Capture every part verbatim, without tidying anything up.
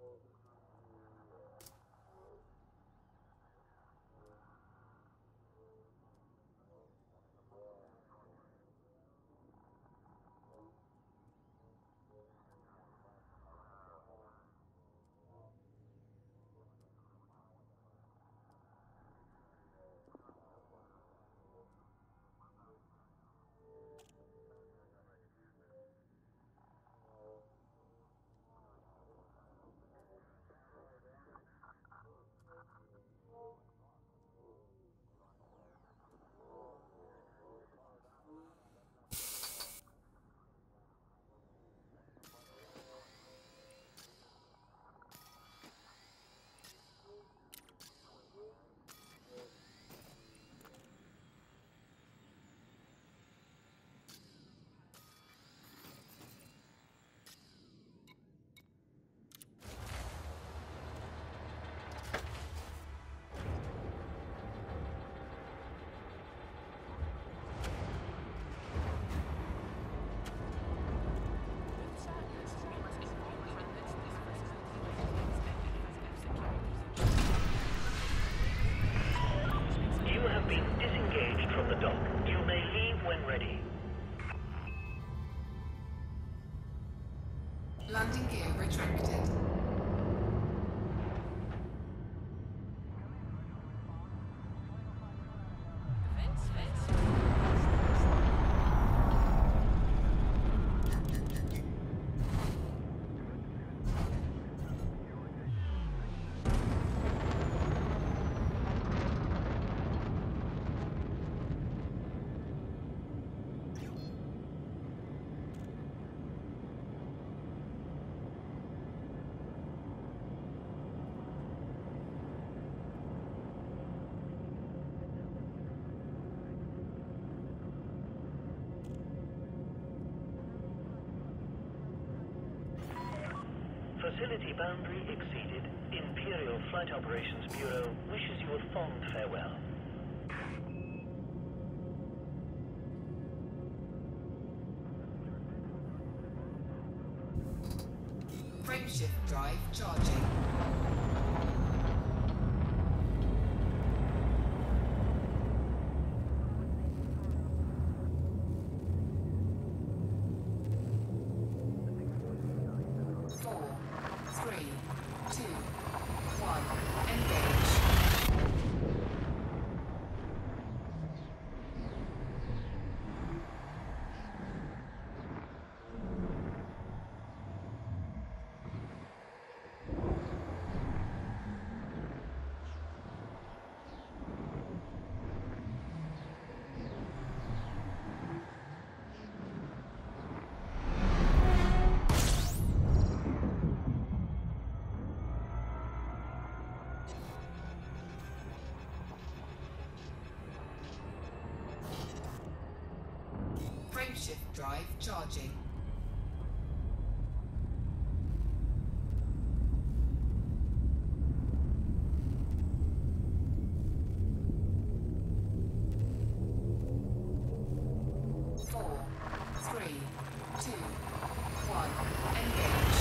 Landing gear retracted. Facility boundary exceeded. Imperial Flight Operations Bureau wishes you a fond farewell. Frameshift drive charging. Frameshift drive charging. Four, three, two, one, engage.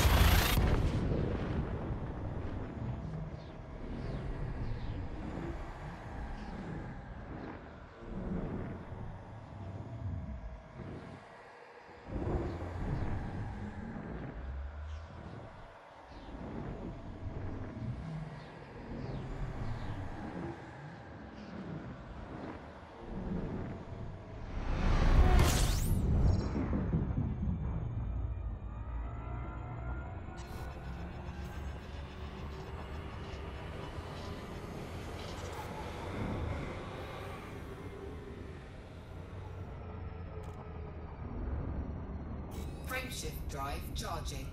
Frameshift drive charging.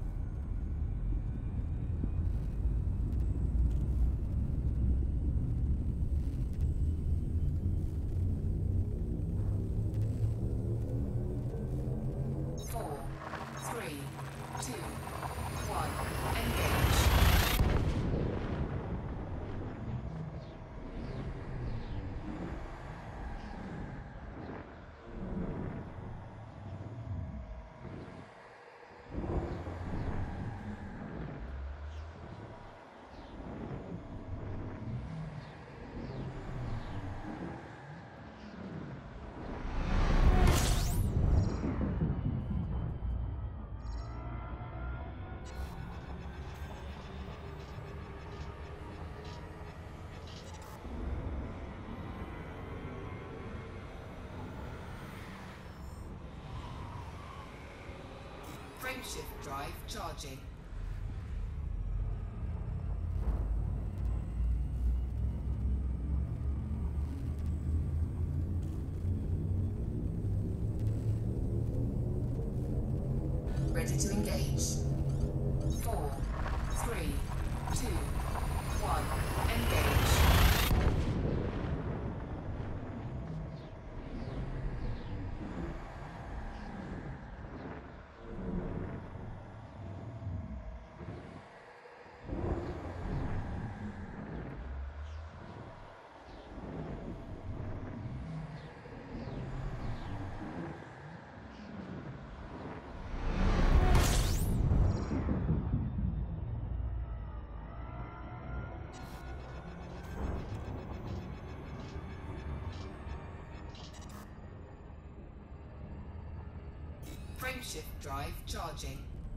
Four, three, two, one, engage. Frameshift drive charging. Ready to engage. Four, three, two, one, engage. Frameshift drive charging.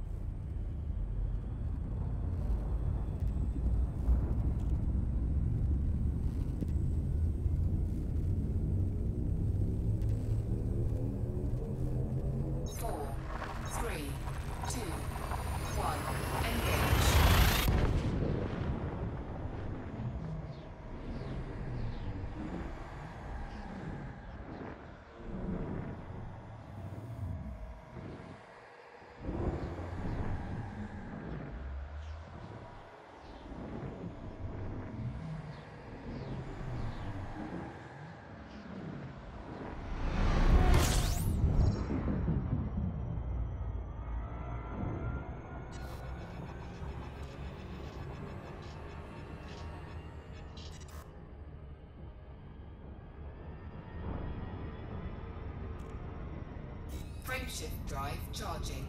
Four, three, two, one, engage. Frameshift drive charging.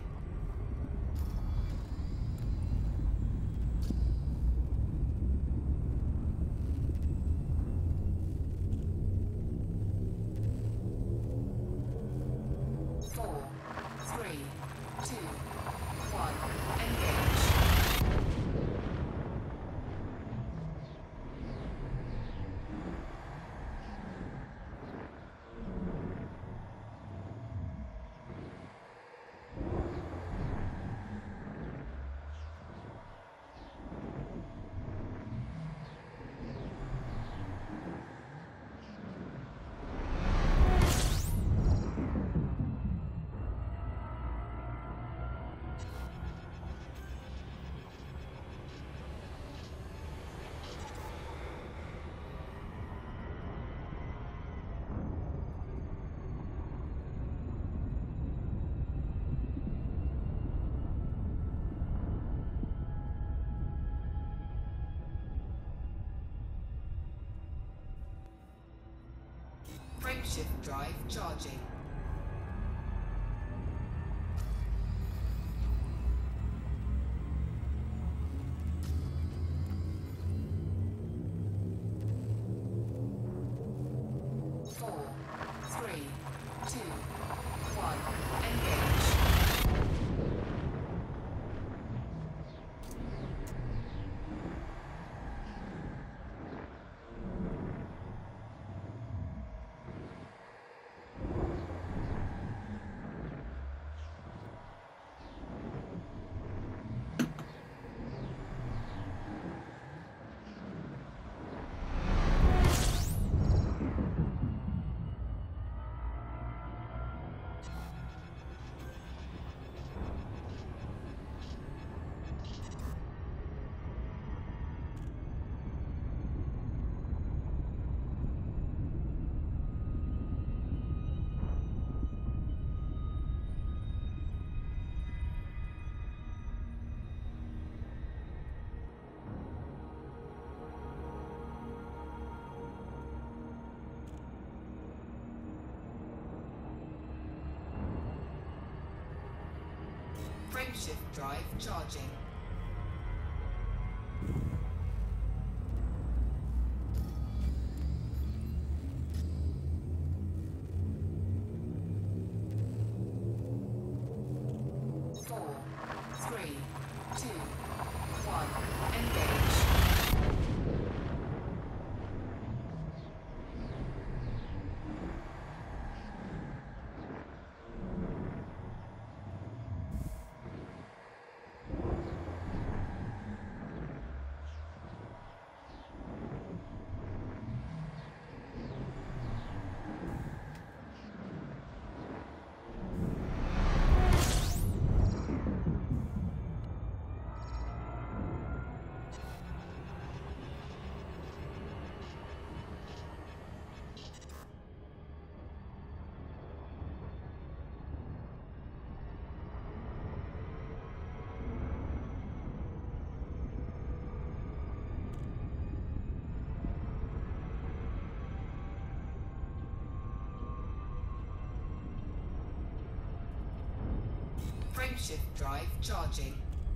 Four, three, two, one, engage. Frameshift drive charging. Four, three, two, one, engage. Frameshift drive charging. Four, three, two, one, engage. Frameshift drive charging.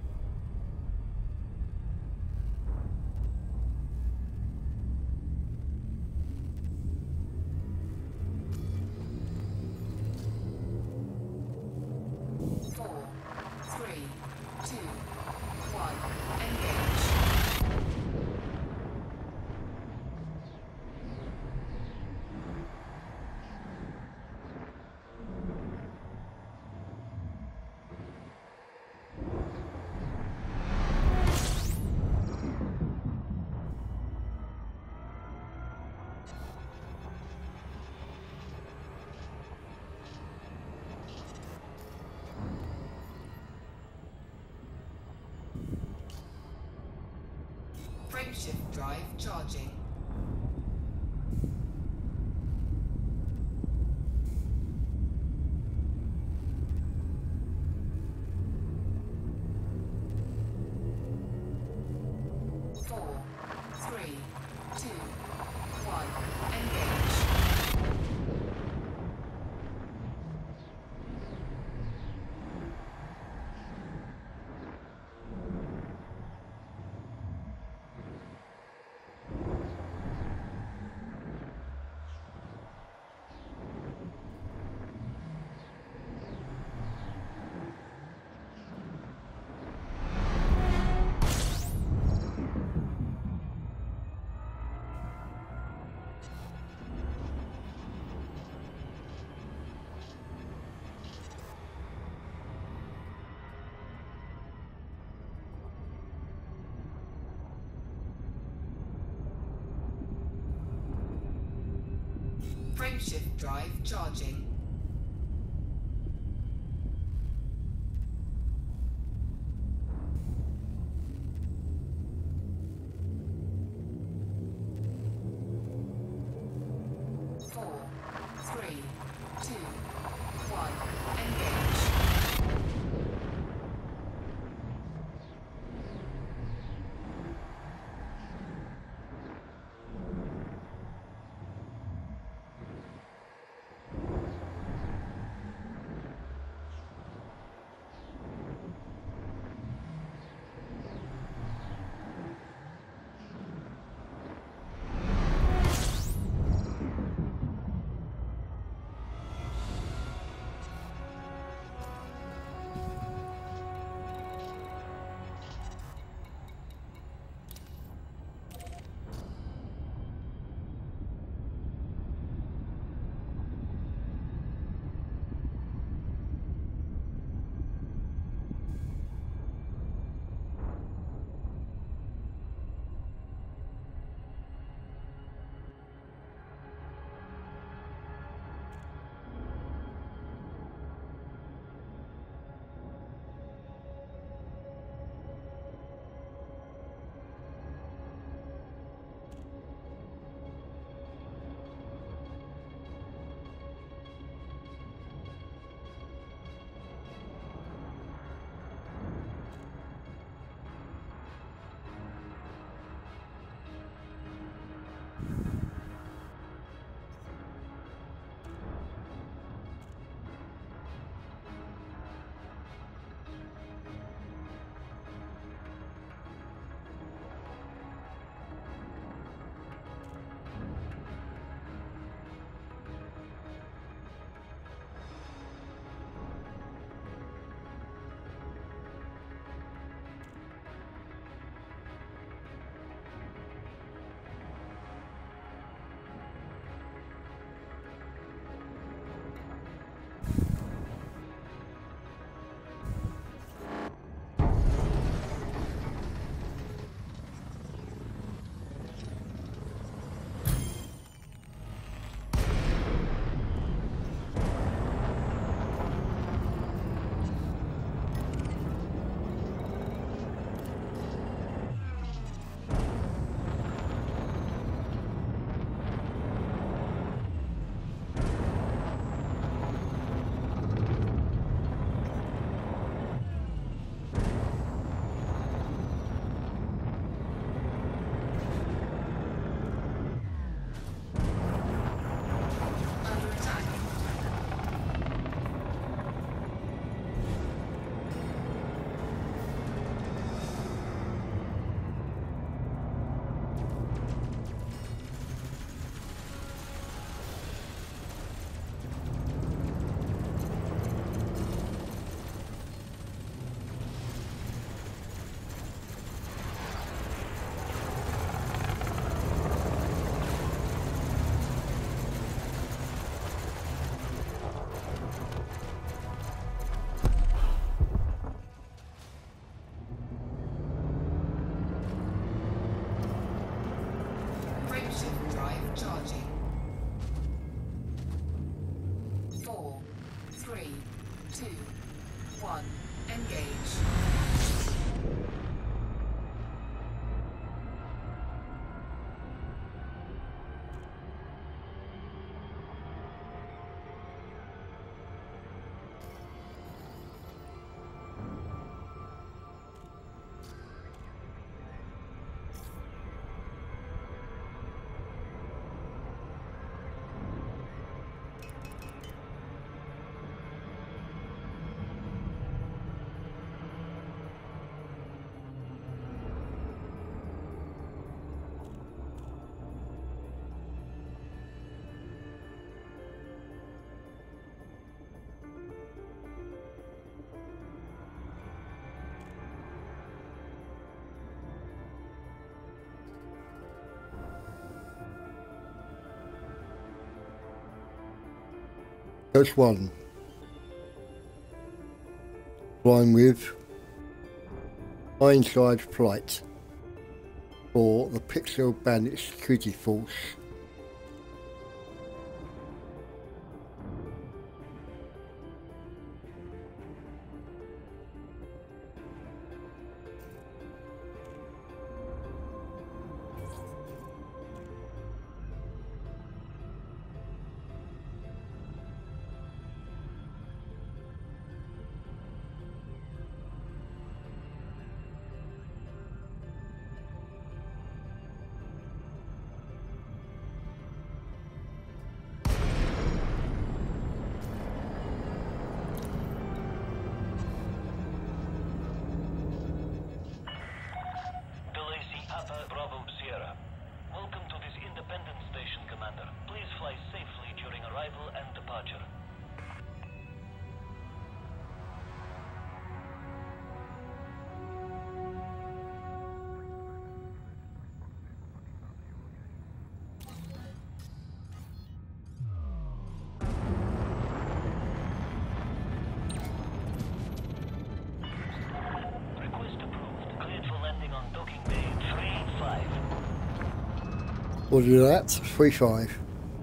Four, three, two, one, engage. Frameshift drive charging. Four, three, two, one, engage. Frameshift drive charging. Four, three, two, one, engage. Charging. Four, three, two, one. Engage. First one, flying with ironside flight for the Pixel Bandit Security Force. We'll do that, three five.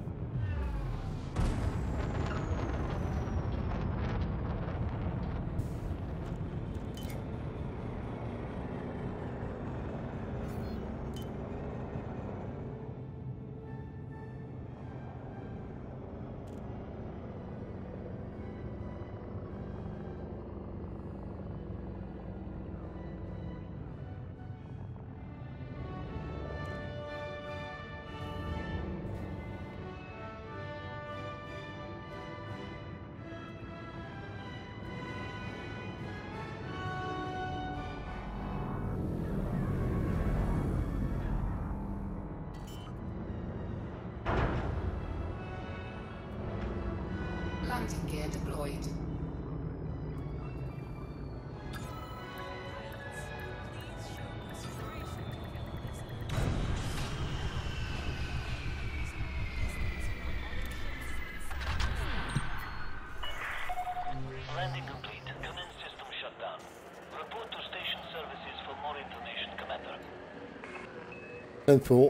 Landing gear deployed. Landing complete. Commence system shutdown. Report to station services for more information, Commander. ten four.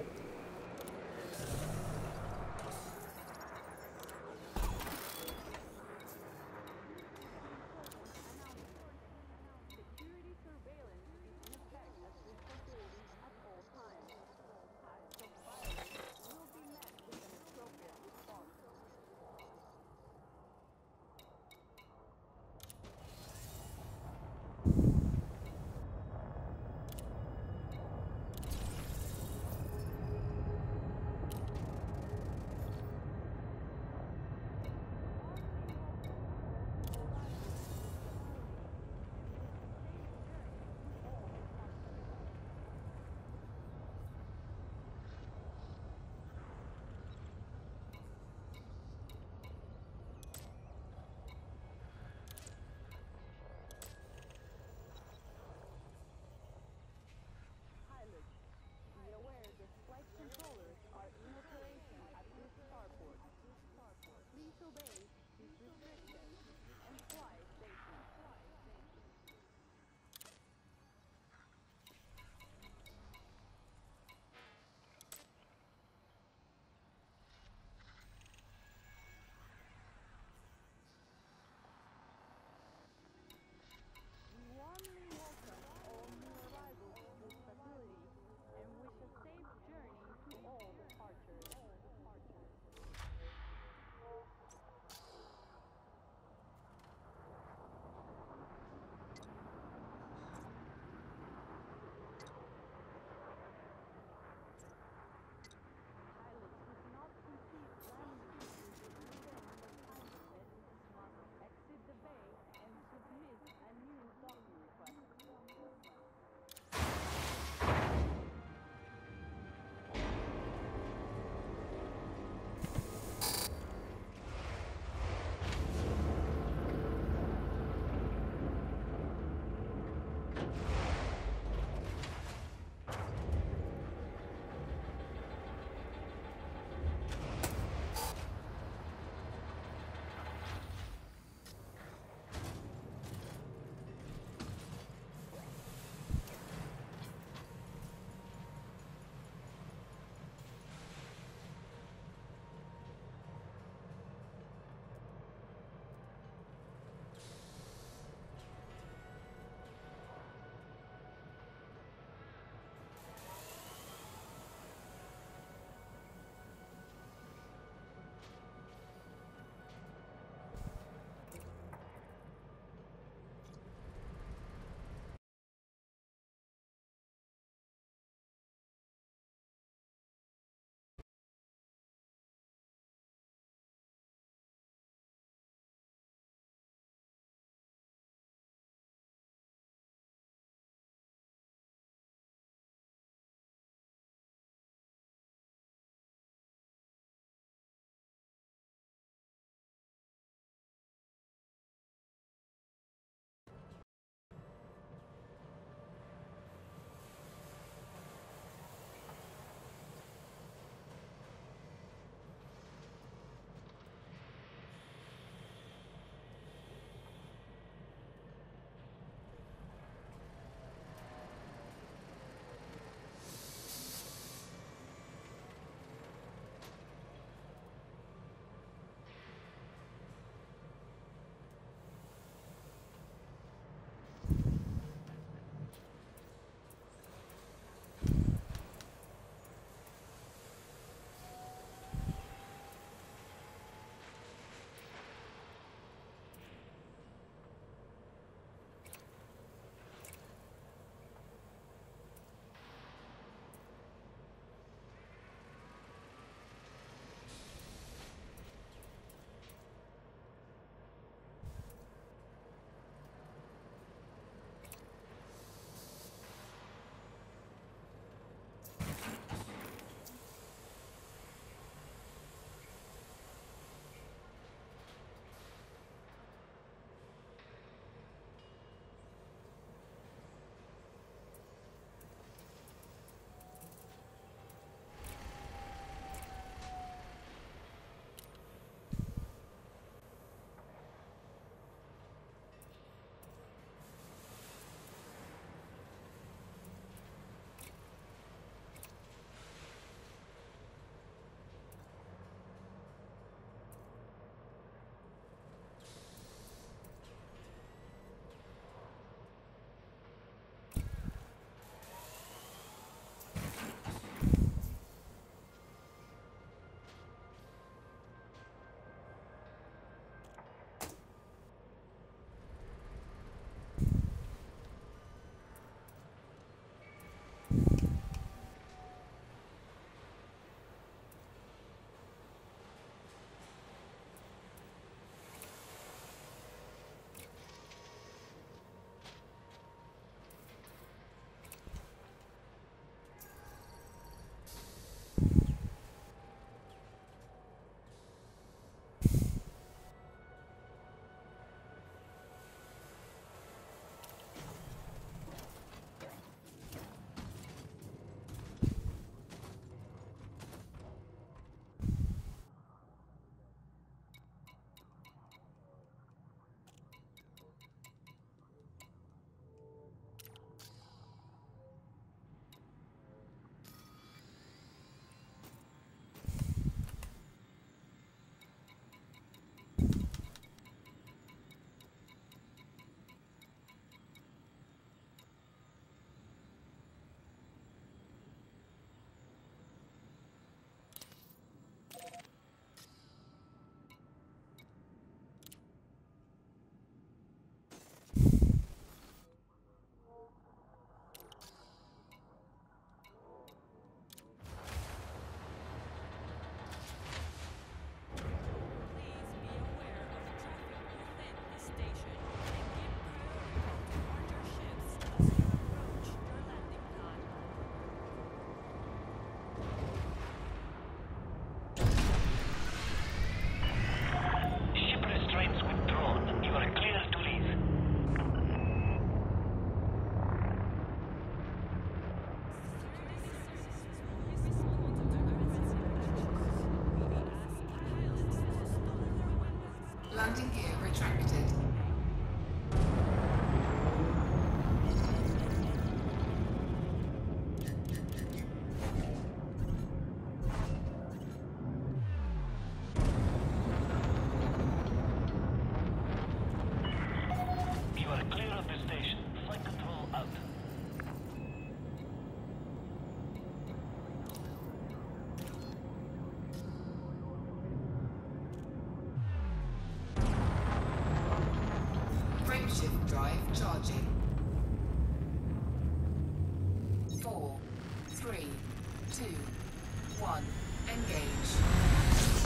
Landing gear retracted. You are clear of the station. Flight control out. Frameshift drive charging. Four, three, two, one, engage.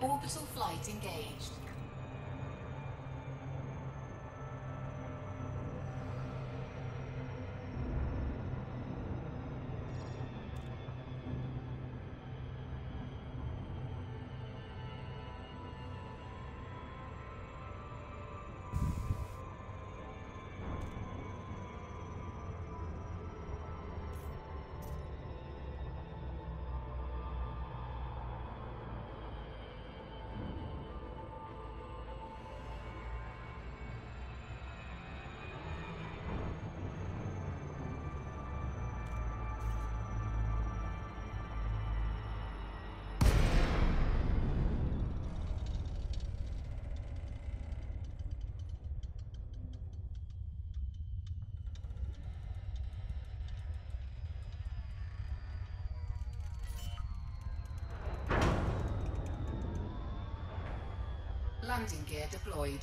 Orbital flight engaged. Landing gear deployed.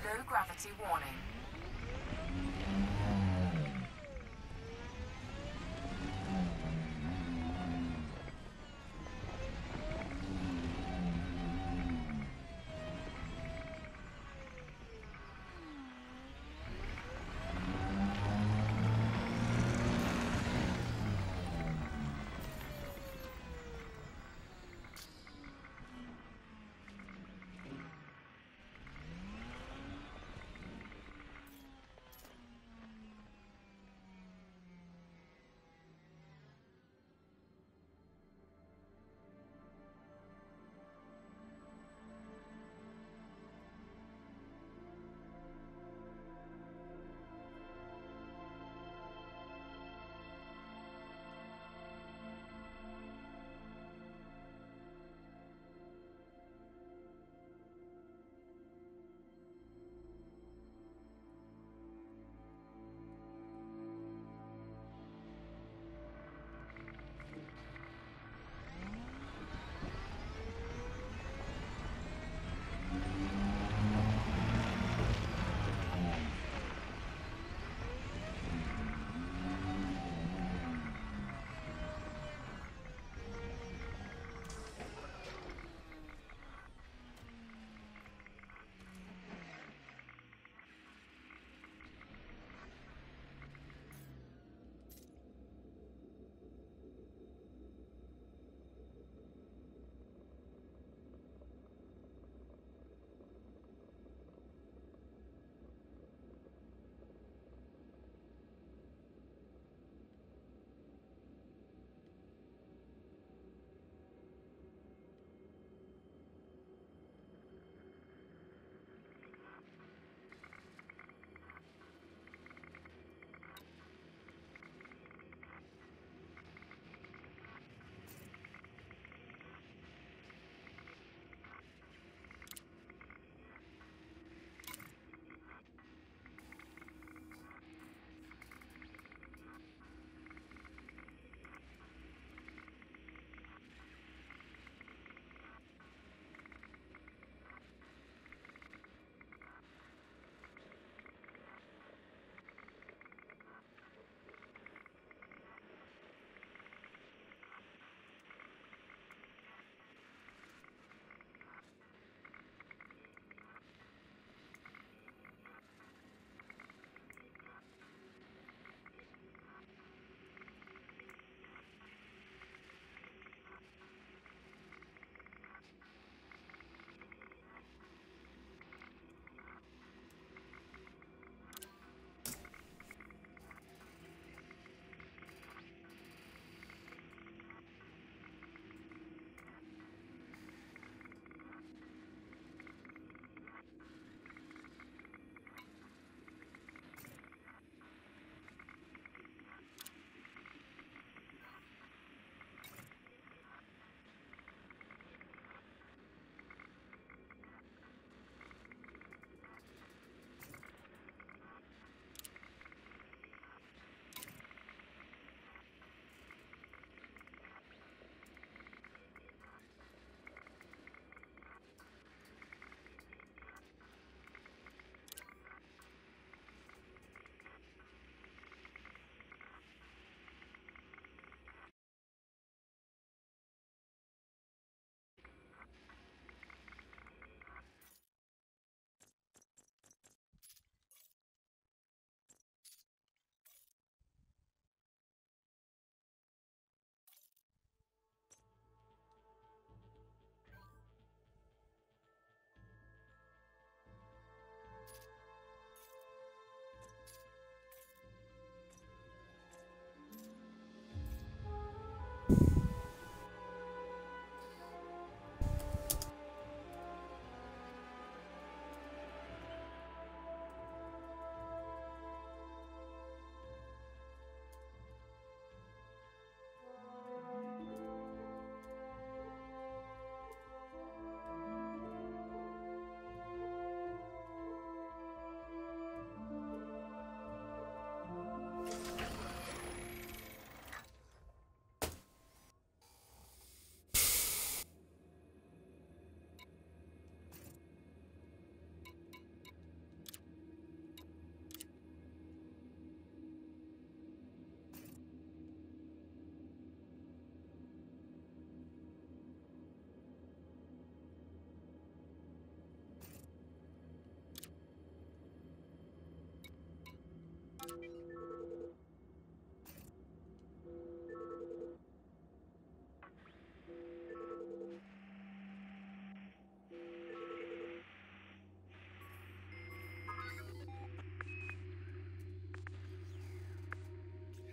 Low gravity warning.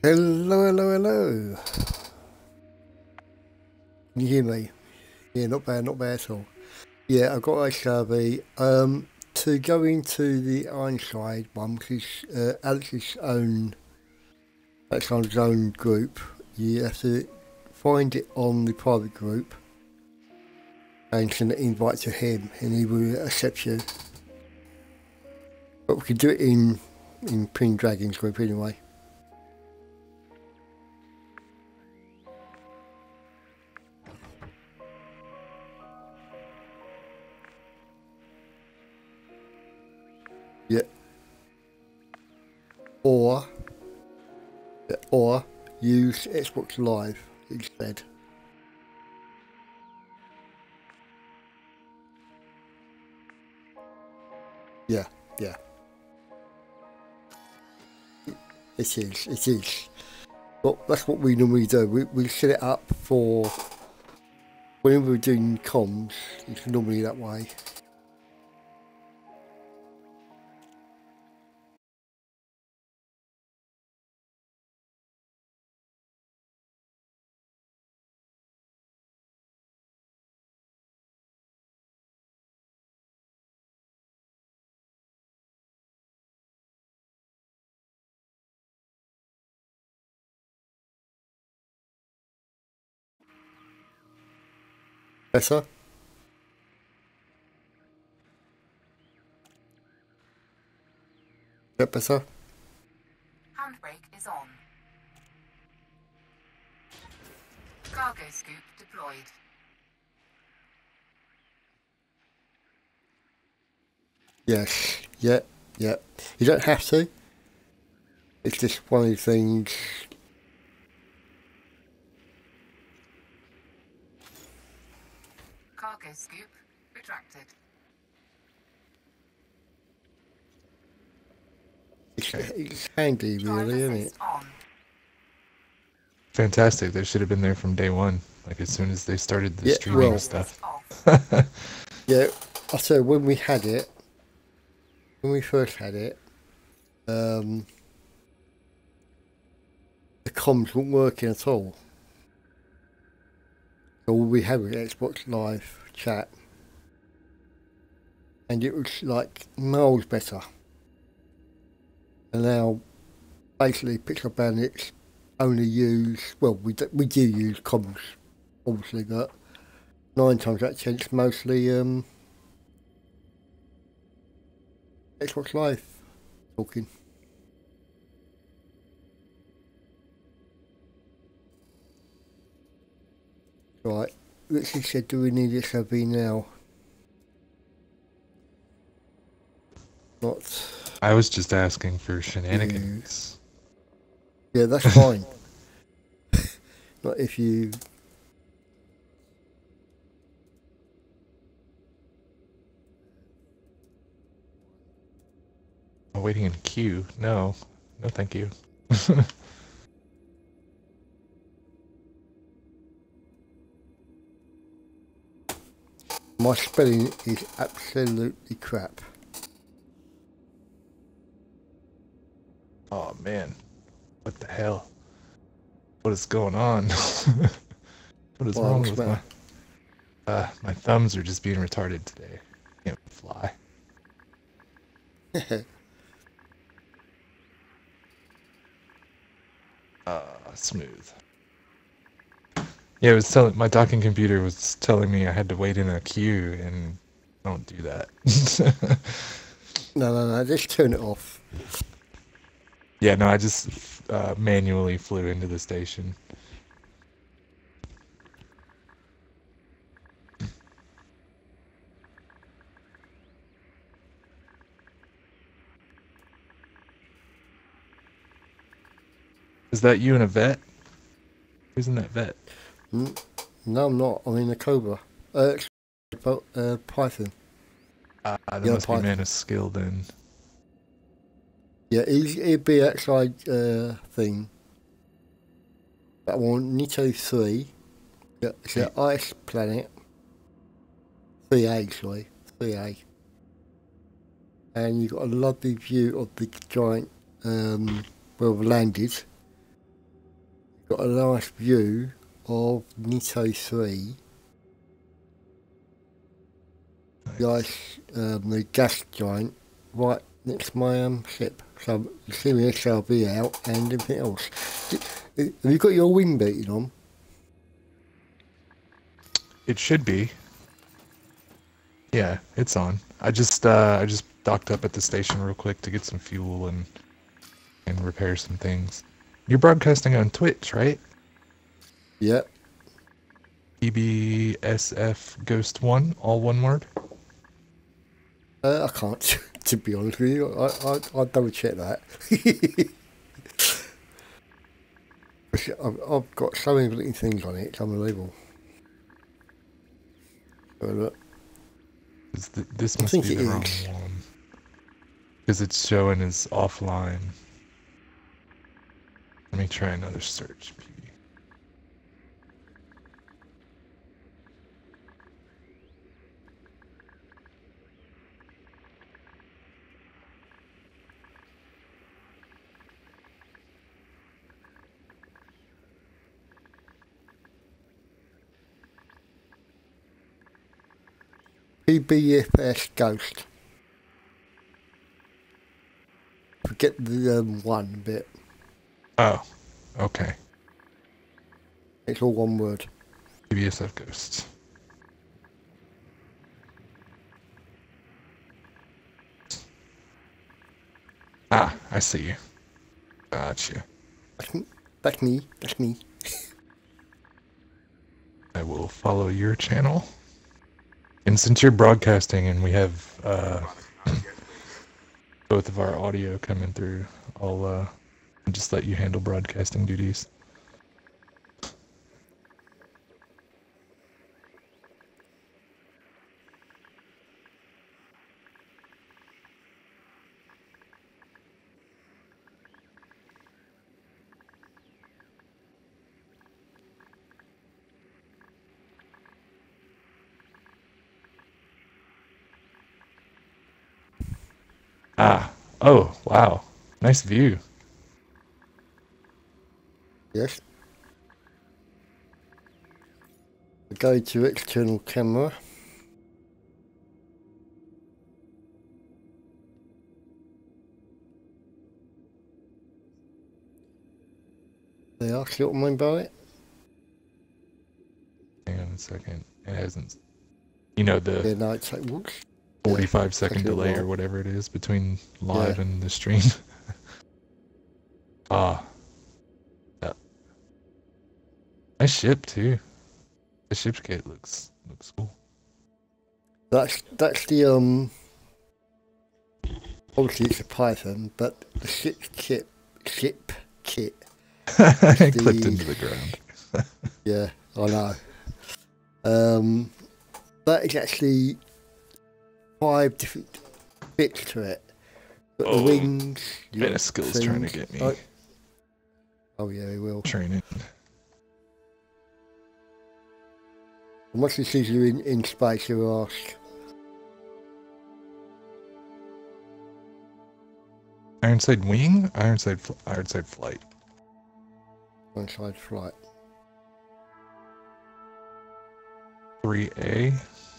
Hello, hello, hello. Can you hear me? Yeah, not bad, not bad at all. Yeah, I've got a survey. Um, to go into the Ironside one, which is uh, Alex's own, Alexander's own group, you have to find it on the private group and send an invite to him, and he will accept you. But we can do it in in Ping Dragon's group anyway. Yeah. Or, yeah, or use Xbox Live instead. Yeah, yeah. It is, it is. Well, that's what we normally do. We, we set it up for whenever we're doing comms, it's normally that way. Better? That better? Handbrake is on. Cargo scoop deployed. Yes, yeah, yeah. You don't have to. It's just one of the things. Cargo scoop retracted. It's, it's handy, really, isn't it? On. Fantastic. They should have been there from day one, like as soon as they started the Yeah, streaming well, stuff. Yeah, I said when we had it, when we first had it, um, the comms weren't working at all. So all we had was Xbox Live chat, and it was like miles better. And now, basically, Pixel Bandits only use, well, we do, we do use comms, obviously, but nine times out of ten, it's mostly um, Xbox Live talking. Right, Richie said, do we need this O V now? Not. I was just asking for shenanigans. Yeah, that's fine. Not if you. I'm waiting in queue. No, no, thank you. My spelling is absolutely crap. Oh man, what the hell? What is going on? What is Well, wrong what's with the my? matter? Uh, my thumbs are just being retarded today. Can't fly. Uh, smooth. Yeah, it was telling my docking computer was telling me I had to wait in a queue, and don't do that. No, no, no, just turn it off. Yeah, no, I just uh, manually flew into the station. Is that you and a vet? Who's in that vet? Mm, no, I'm not. I'm in the Cobra. Uh, it's, uh, Python. Uh, that Yeah, must Python. be man of skill then. Yeah, it'd, it'd be outside uh, thing. That one, Nito three. Yeah, it's an ice planet. three A, sorry. three A. And you've got a lovely view of the giant, um, where we landed. got a nice view of Nito three. Nice, um, the gas giant right next to my um, ship. So you see the S R V out and everything else. Have you got your wind beating on? It should be. Yeah, it's on. I just uh, I just docked up at the station real quick to get some fuel and and repair some things. You're broadcasting on Twitch, right? Yep. P B S F Ghost One, all one word. Uh, I can't, to be honest with you. I I I'll double check that. I've, I've got so many little things on it. It's unbelievable. Have a look. Th this I must think be it the wrong is. one. Because it's showing as offline. Let me try another search. P B. P B S F Ghost. Forget the um, one bit. Oh, okay. It's all one word. P B S F Ghost. Ah, I see you. Gotcha. That's me. That's me. That's me. I will follow your channel. And since you're broadcasting and we have uh, both of our audio coming through, I'll uh, just let you handle broadcasting duties. Ah, oh, wow. Nice view. Yes. Go to external camera. They are. See what I mean by it? Hang on a second. It hasn't... You know, the Yeah, no, it's like, whoops. forty-five second taking a delay while. or whatever it is between live Yeah. and the stream. Ah. Yeah. Nice ship, too. The ship's kit looks looks cool. That's that's the um. Obviously, it's a Python, but the ship kit, ship kit. It the- clipped into the ground. Yeah, I know. Um, that is actually five different bits to it. But Oh, the wings. you Man got of skills trying to things- get me. Oh, oh yeah, he will. Training. And once he sees you in, in space, he'll ask. Ironside wing? Ironside, fl Ironside flight. Inside flight. three A.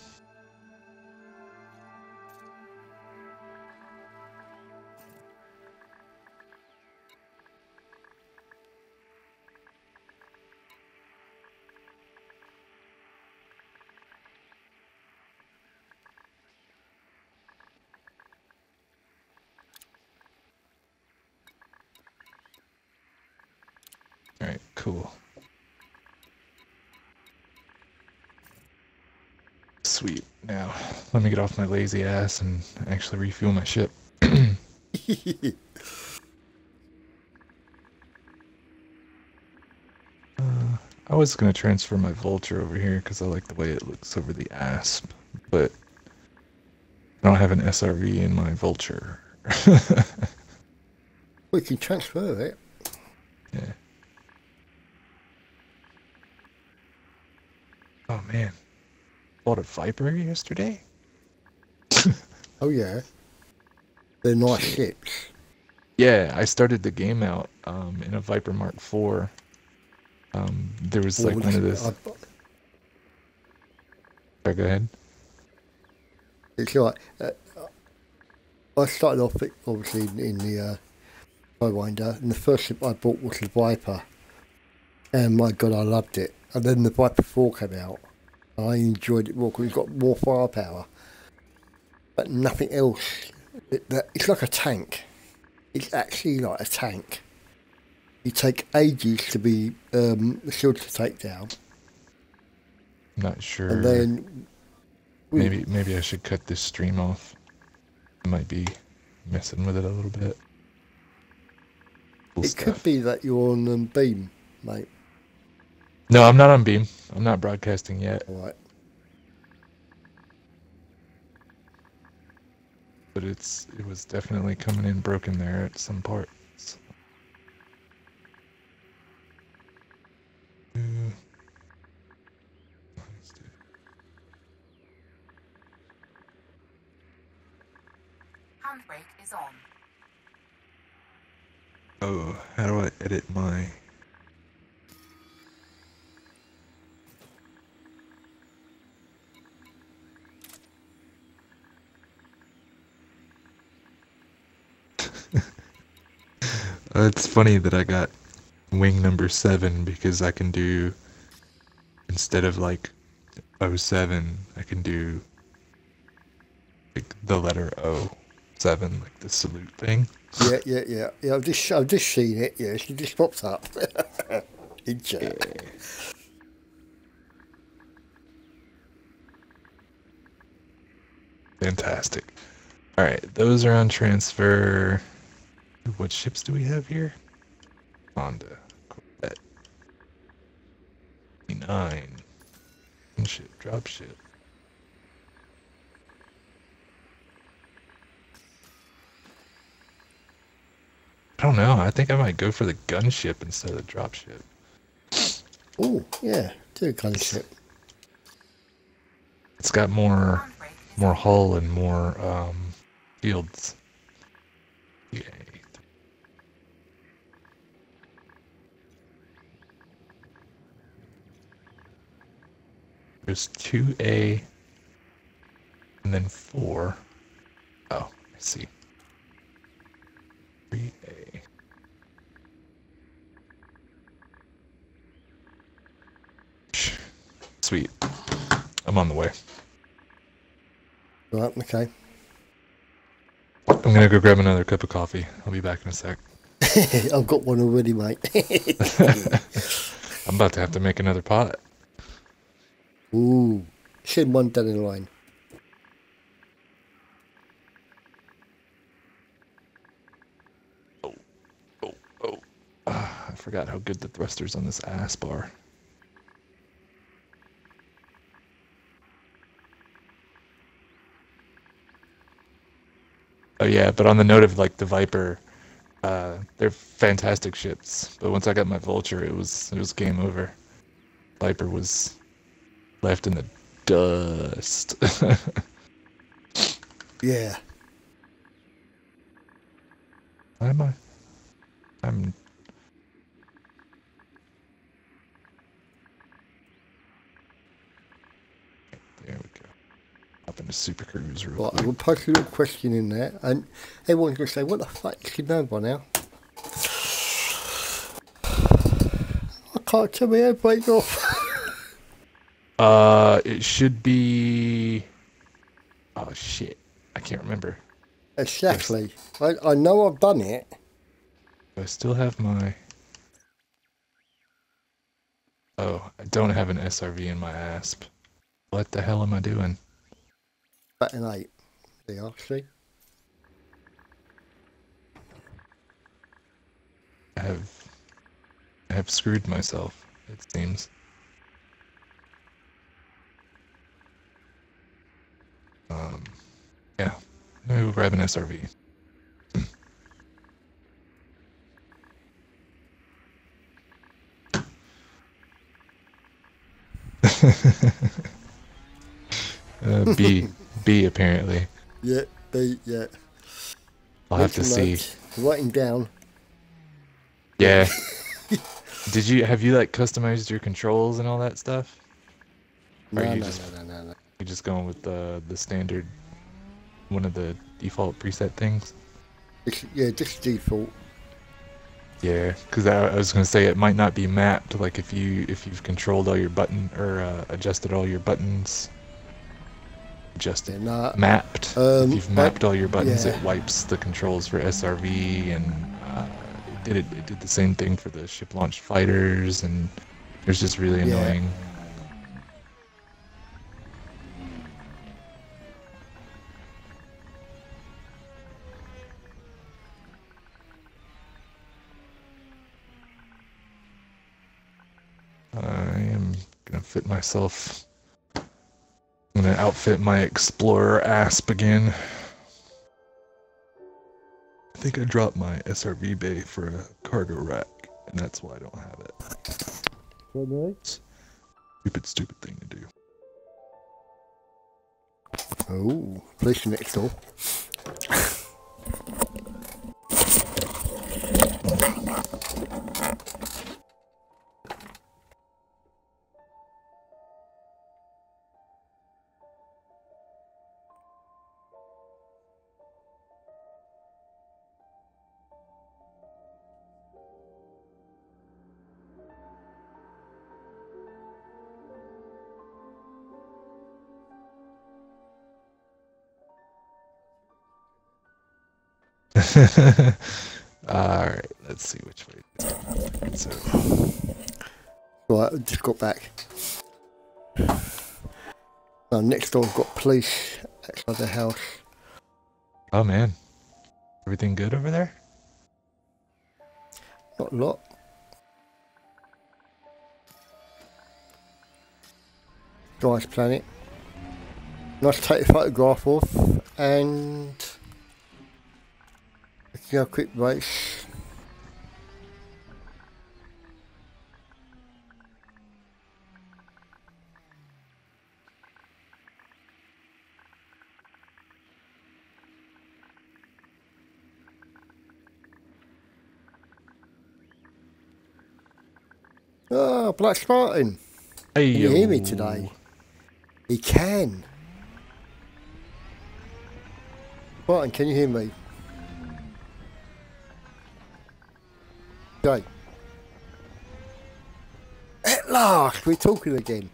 Alright, cool. Sweet. Now, let me get off my lazy ass and actually refuel my ship. Uh, I was going to transfer my Vulture over here because I like the way it looks over the asp, but I don't have an S R V in my Vulture. We can transfer it. Yeah. Oh man, bought a Viper yesterday? Oh yeah. They're nice ships. Yeah, I started the game out um, in a Viper Mark four, Um, there was Well, like one of those. I, Sorry, go ahead. it's like uh, I started off it, obviously in, in the uh, Sidewinder, and the first ship I bought was the Viper, and my God, I loved it. And then the Viper four came out. I enjoyed it more because it's got more firepower, but nothing else. It, that, it's like a tank. It's actually like a tank. You take ages to be um, the shield to take down. I'm not sure. And then we, maybe maybe I should cut this stream off. I might be messing with it a little bit. Cool it stuff. could be that you're on um, beam, mate. No, I'm not on Beam. I'm not broadcasting yet. All right. But it's it was definitely coming in broken there at some parts. Uh, Handbrake is on. Oh, how do I edit my... Uh, it's funny that I got wing number seven because I can do, instead of like oh seven, I can do like the letter O seven, like the salute thing. Yeah, yeah, yeah, yeah. I've just, I've just seen it. Yeah, she just pops up. In chat. Fantastic. All right, those are on transfer. What ships do we have here? Honda, Corvette, nine, ship, drop ship. I don't know. I think I might go for the gunship instead of the dropship. Oh, yeah, do a gunship. It's got more, more hull and more um, fields. Yay. There's two A and then four. Oh, I see. three A. Sweet. I'm on the way. Right, okay. I'm gonna go grab another cup of coffee. I'll be back in a sec. I've got one already, mate. I'm about to have to make another pot. Ooh, send one down the line. Oh, oh, oh. Ah, I forgot how good the thrusters on this asp are. Oh yeah, but on the note of like the Viper, uh, they're fantastic ships. But once I got my Vulture, it was it was game over. Viper was left in the dust. Yeah. Why am I? I'm. There we go. Up into Super Cruise real Right, quick. we'll post a little question in there, and everyone's going to say, what the fuck is your number now? I can't tell my handbrake off. Uh, it should be. Oh shit! I can't remember. Exactly. I, I know I've done it. Do I still have my. Oh, I don't have an S R V in my asp. What the hell am I doing? Button eight. There you are, see? I have. I have screwed myself, it seems. Um, yeah. Maybe we'll grab an S R V. uh, B. B, apparently. Yeah, B, yeah. I'll have to see. Write him down. Yeah. Did you have you like customized your controls and all that stuff? Or No, you no, just no, no, no, no. you just going with the the standard one of the default preset things? It's, yeah, just default. Yeah, because I, I was gonna say it might not be mapped. Like if you if you've controlled all your button or uh, adjusted all your buttons, adjusted Yeah, nah, mapped. um, If you've I- mapped all your buttons, yeah. it wipes the controls for S R V, and uh, it did it. It did the same thing for the ship launched fighters, and it was just really Yeah. annoying. I am gonna fit myself. I'm gonna outfit my Explorer asp again. I think I dropped my S R V bay for a cargo rack, and that's why I don't have it. What, really? Stupid, stupid thing to do. Oh, police next door. Alright, let's see which way. So, Right, I just got back. Now, next door, I've got police outside the house. oh man. Everything good over there? Not a lot. Nice planet. Nice to take a photograph of, and a quick race. Ah, Black Spartan. Hey, Can you hear me today? He can. Spartan, can you hear me? Okay. At last, we're talking again.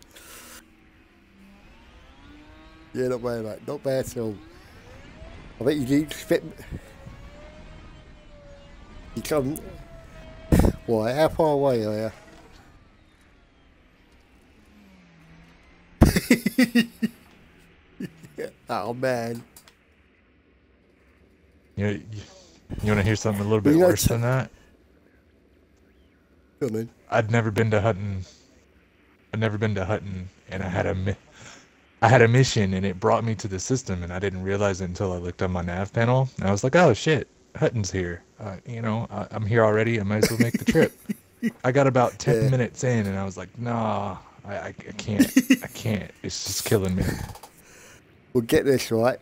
Yeah, not bad, mate. Not bad at all. I bet you didn't expect. You come. Why? How far away are you? Oh man. You, you, you want to hear something a little bit You know, worse than that? Come on. I'd never been to Hutton. I'd never been to Hutton, and I had a mi- I had a mission, and it brought me to the system, and I didn't realize it until I looked on my nav panel, and I was like, "Oh shit, Hutton's here. Uh, you know, I, I'm here already. I might as well make the trip." I got about ten Yeah. minutes in, and I was like, "Nah, I, I, I can't. I can't. It's just killing me." Well, get this right.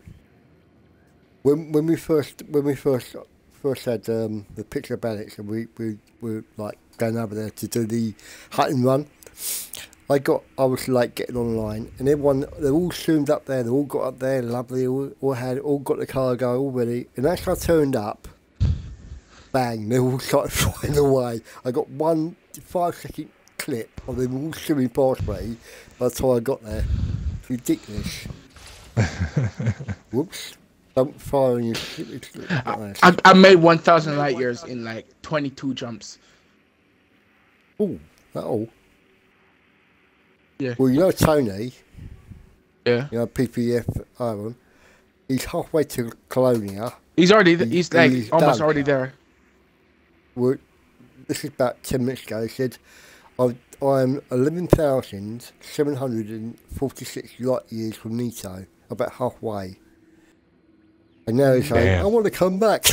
When when we first when we first first had um, the picture ballots and we we were like going over there to do the hut and run, I got I was like getting online and everyone they're all zoomed up there. They all got up there, lovely. All, all had all got the cargo all ready. And as I turned up, bang! They all started flying away. I got one five second clip of them all swimming past me. By the time I got there, it's ridiculous. Whoops. Don't fire on your ship. It's not nice. I, I made one thousand light years in like twenty-two jumps. Oh, that all. Yeah. Well, you know Tony, Yeah. you know P B S F Iron, he's halfway to Colonia. He's already, th- He- he's like he's almost done. already there. Well, this is about ten minutes ago. He said, I've, I'm eleven thousand seven hundred forty-six light years from Nito, about halfway. And now he's saying, Damn. I want to come back.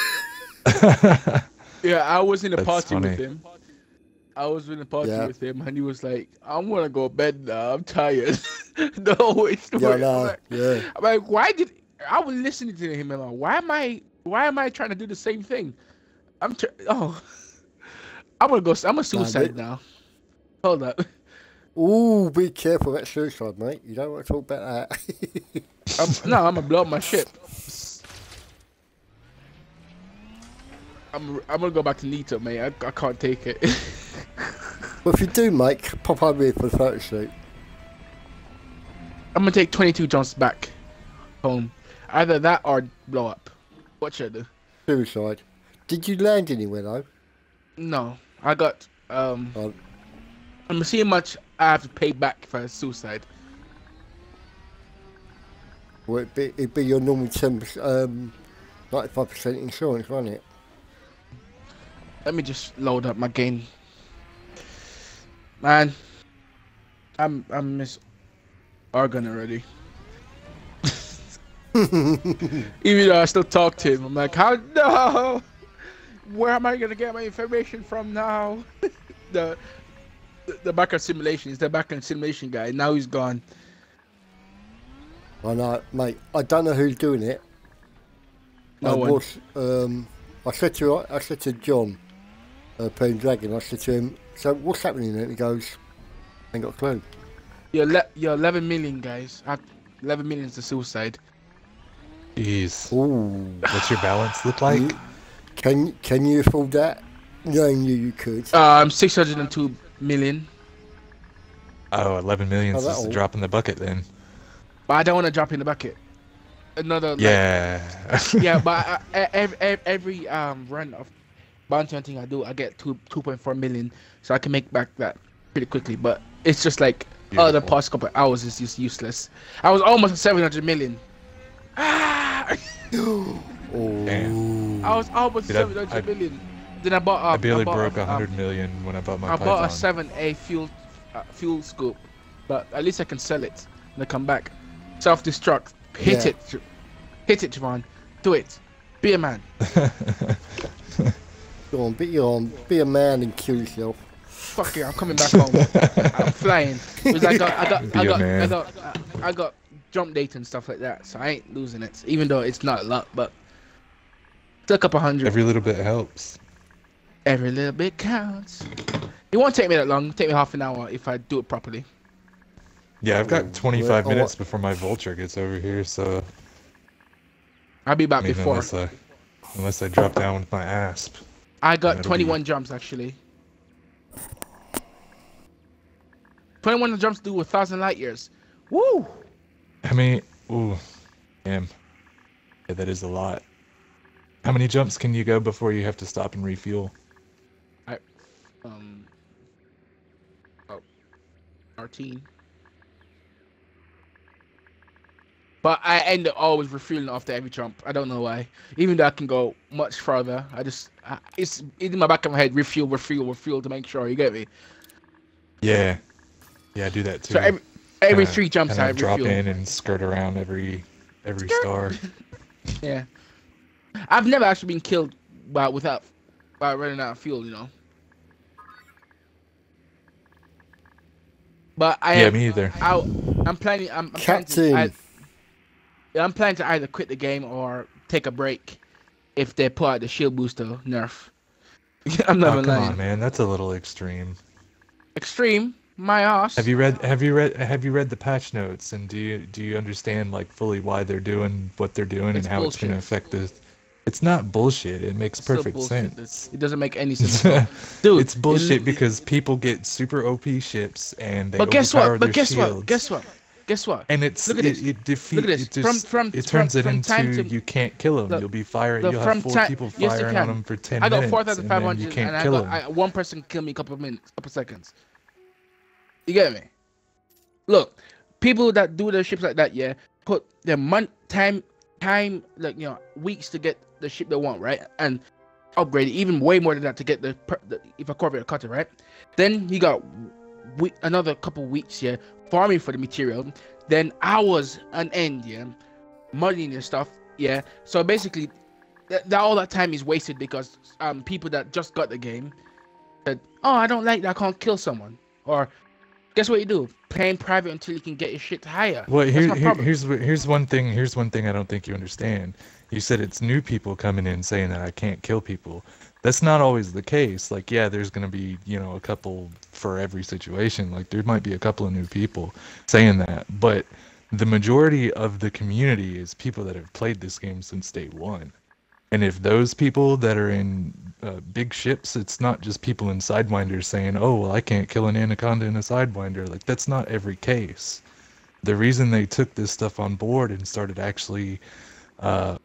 Yeah, I was in a That's party with funny. him. I was in a party Yeah. with him, and he was like, "I want to go to bed now. I'm tired." The whole way through. Yeah, I I'm know. like, Yeah. I'm like, why did I was listening to him and like, why am I why am I trying to do the same thing? I'm tr- oh, I'm gonna go. I'm a No, suicide but- now. Hold up. Ooh, be careful, that's suicide, mate. You don't want to talk about that. I'm, no, I'm gonna blow up my ship. I'm I'm gonna go back to Nito, mate. I, I can't take it. Well, if you do, mate, pop over here for the photo shoot. I'm gonna take twenty-two jumps back home. Either that or blow up. What should I do? Suicide. Did you land anywhere, though? No, I got um. Oh, I'm gonna see how much I have to pay back for suicide. well, it'd be, it'd be your normal ten percent, um, ninety-five percent insurance, won't it? Let me just load up my game. Man, I'm I'm Miss Argon already. Even though I still talk to him, I'm like, how no? Where am I gonna get my information from now? the, the the background simulation is the background simulation guy. Now he's gone. I know, mate. I don't know who's doing it. No I one. was, um, I said to I said to John, uh, playing Dragon. I said to him, "So what's happening?" And he goes, "Ain't got a clue." You're le- you're eleven million guys. At eleven million is the suicide. Jeez. Ooh. What's your balance look like? You- Can can you afford that? Knowing you, you could. Um, six hundred and two million. Oh, eleven million Oh, is just a that'll- drop in the bucket then. But I don't want to drop in the bucket. Another. like- Yeah. yeah, but I, I, every every um run of bounty hunting I do, I get two two point four million, so I can make back that pretty quickly. But it's just like oh, the Beautiful. past couple of hours is just useless. I was almost at seven hundred million. Ah! Oh. Damn. I was almost Dude, I- seven hundred I- million. Then I bought. Um, I barely bought broke a, a um, hundred million when I bought my I Python. bought a seven A fuel uh, fuel scoop, but at least I can sell it and I come back. Self destruct. Hit Yeah. it. J- Hit it, Javon. Do it. Be a man. Go on, be on, be a man and kill yourself. Fuck it, I'm coming back home. I'm flying. Because I got, I got, Be I a got, I man. got, I got jump data and stuff like that, so I ain't losing it. Even though it's not a lot, but still a couple hundred. Every little bit helps. Every little bit counts. It won't take me that long. It'll take me half an hour if I do it properly. Yeah, I've got Oh, twenty-five well, minutes oh, before my vulture gets over here, so I'll be I back mean, before. unless I unless I drop down with my asp. I got That'll twenty-one jumps actually. twenty-one jumps do a thousand light years. Woo! How many? Ooh, damn. Yeah, that is a lot. How many jumps can you go before you have to stop and refuel? I, um, oh, thirteen. But I end up always refueling after every jump. I don't know why. Even though I can go much further, I just I, it's in my back of my head. Refuel, refuel, refuel to make sure you get me. Yeah, yeah, I do that too. So every every Kinda- three jumps kinda I drop refuel. in and skirt around every every star. Yeah, I've never actually been killed by without by running out of fuel. You know. But I Yeah, am, me either. I, I'm planning. I'm, I'm planning to, Captain. I, I'm planning to either quit the game or take a break if they pull out the shield booster nerf. I'm not Oh, even come lying. on, man, that's a little extreme. Extreme, my ass. Have you read? Have you read? Have you read the patch notes? And do you do you understand like fully why they're doing what they're doing It's and how it's going to bullshit. affect the? It's not bullshit. It makes It's still perfect bullshit. sense. It doesn't make any sense. at all. Dude, It's bullshit it- because people get super O P ships and they But guess overpower what? their But guess shields. what? Guess what? Guess what? And it's Look at it, this. it defeat Look at this. it just From- from- it turns from- it from into time to- you can't kill them. Look, You'll be firing. look, You'll from have four ti- people yes, you firing can. on them for ten I got minutes, four thousand five and then you hundred, can't and I kill got them. I, one person kill me a couple of minutes, couple of seconds. You get me? Look, people that do their ships like that, yeah, put their month time time like you know weeks to get the ship they want, right, and upgrade it even way more than that to get the, per- the if a corvette or cutter, right. Then you got we, another couple weeks, yeah, farming for the material. Then hours on end, yeah, money and stuff, yeah. So basically, that, that all that time is wasted because um people that just got the game said, "Oh, I don't like that. I can't kill someone," or guess what you do? Playing private until you can get your shit higher. Well, That's here, my here, problem. here's wh- here's one thing. Here's one thing I don't think you understand. You said it's new people coming in saying that I can't kill people. That's not always the case. Like, yeah, there's gonna be, you know, a couple for every situation. Like, there might be a couple of new people saying that, but the majority of the community is people that have played this game since day one. And if those people that are in uh, big ships, it's not just people in Sidewinders saying, "Oh, well, I can't kill an anaconda in a Sidewinder." Like, that's not every case. The reason they took this stuff on board and started actually uh,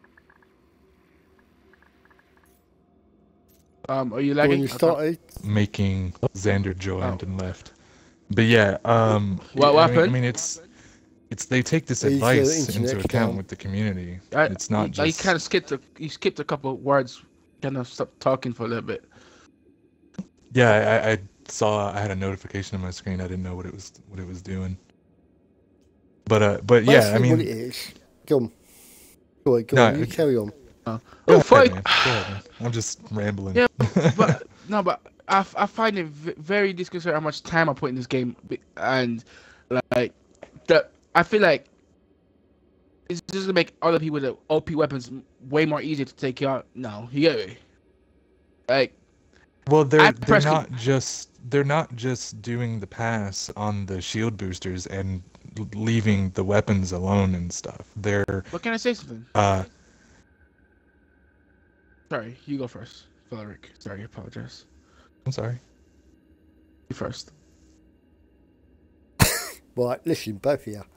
Um, are you When lagging? you Okay. started, making Xander joined Oh. and left. But yeah, um, What I mean, I happened? mean, it's it's they take this He's, uh, advice internet's into account down. with the community. I, It's not you, just kind of skipped a you skipped a couple of words. Kind of stopped talking for a little bit. yeah. I, I saw I had a notification on my screen. I didn't know what it was what it was doing. But uh, but yeah, I Basically what it mean, is. Go on. Go on, go No, on. You it- carry on. Uh, go oh, ahead, fuck! man. Go ahead, man. I'm just rambling. Yeah, but no, but I, f- I find it v- very disconcerting how much time I put in this game, b- and like that. I feel like it's just gonna make other people with the O P weapons way more easy to take out. No, you get me? Like, Well, they're I they're personally- not just they're not just doing the pass on the shield boosters and l- leaving the weapons alone and stuff. They're what can I say something? uh Sorry, you go first, Valeric. Sorry, I apologize. I'm sorry. You first. Right, listen, both of you.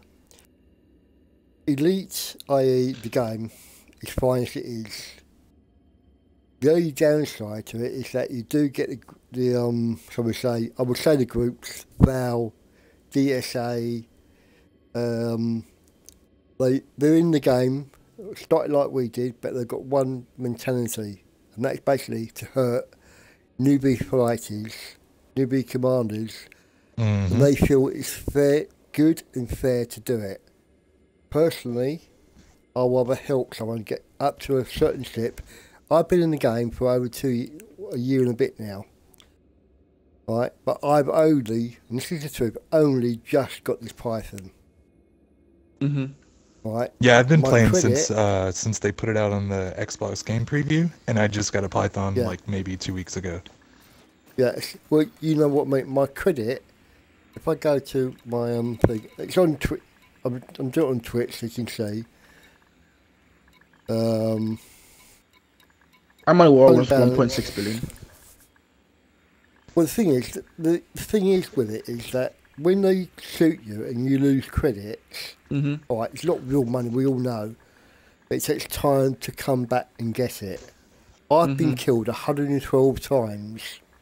Elite, that is the game, as fine as it is. The only downside to it is that you do get the, the um, shall we say, I would say the groups, Val, D S A, um, they, they're in the game, started like we did, but they've got one mentality, and that's basically to hurt newbie fighters, newbie commanders, Mhm. and they feel it's fair, good and fair to do it. Personally, I'll rather help someone get up to a certain step. I've been in the game for over two, a year and a bit now, right? But I've only, and this is the truth, only just got this Python, Mm-hmm. right? Yeah, I've been My playing credit- since uh since they put it out on the Xbox game preview, and I just got a Python Yeah. like maybe two weeks ago. Yeah, it's, well, you know what, mate? My credit, if I go to my um thing, it's on Twitch. I'm, I'm doing it on Twitch, so you can see. Um, I'm on war Hold with down. one point six billion. well, the thing is, the, the thing is with it is that when they shoot you and you lose credits, Mm-hmm. all right, it's not real money. We all know. But it takes time to come back and get it. I've been Mhm. killed one hundred twelve times.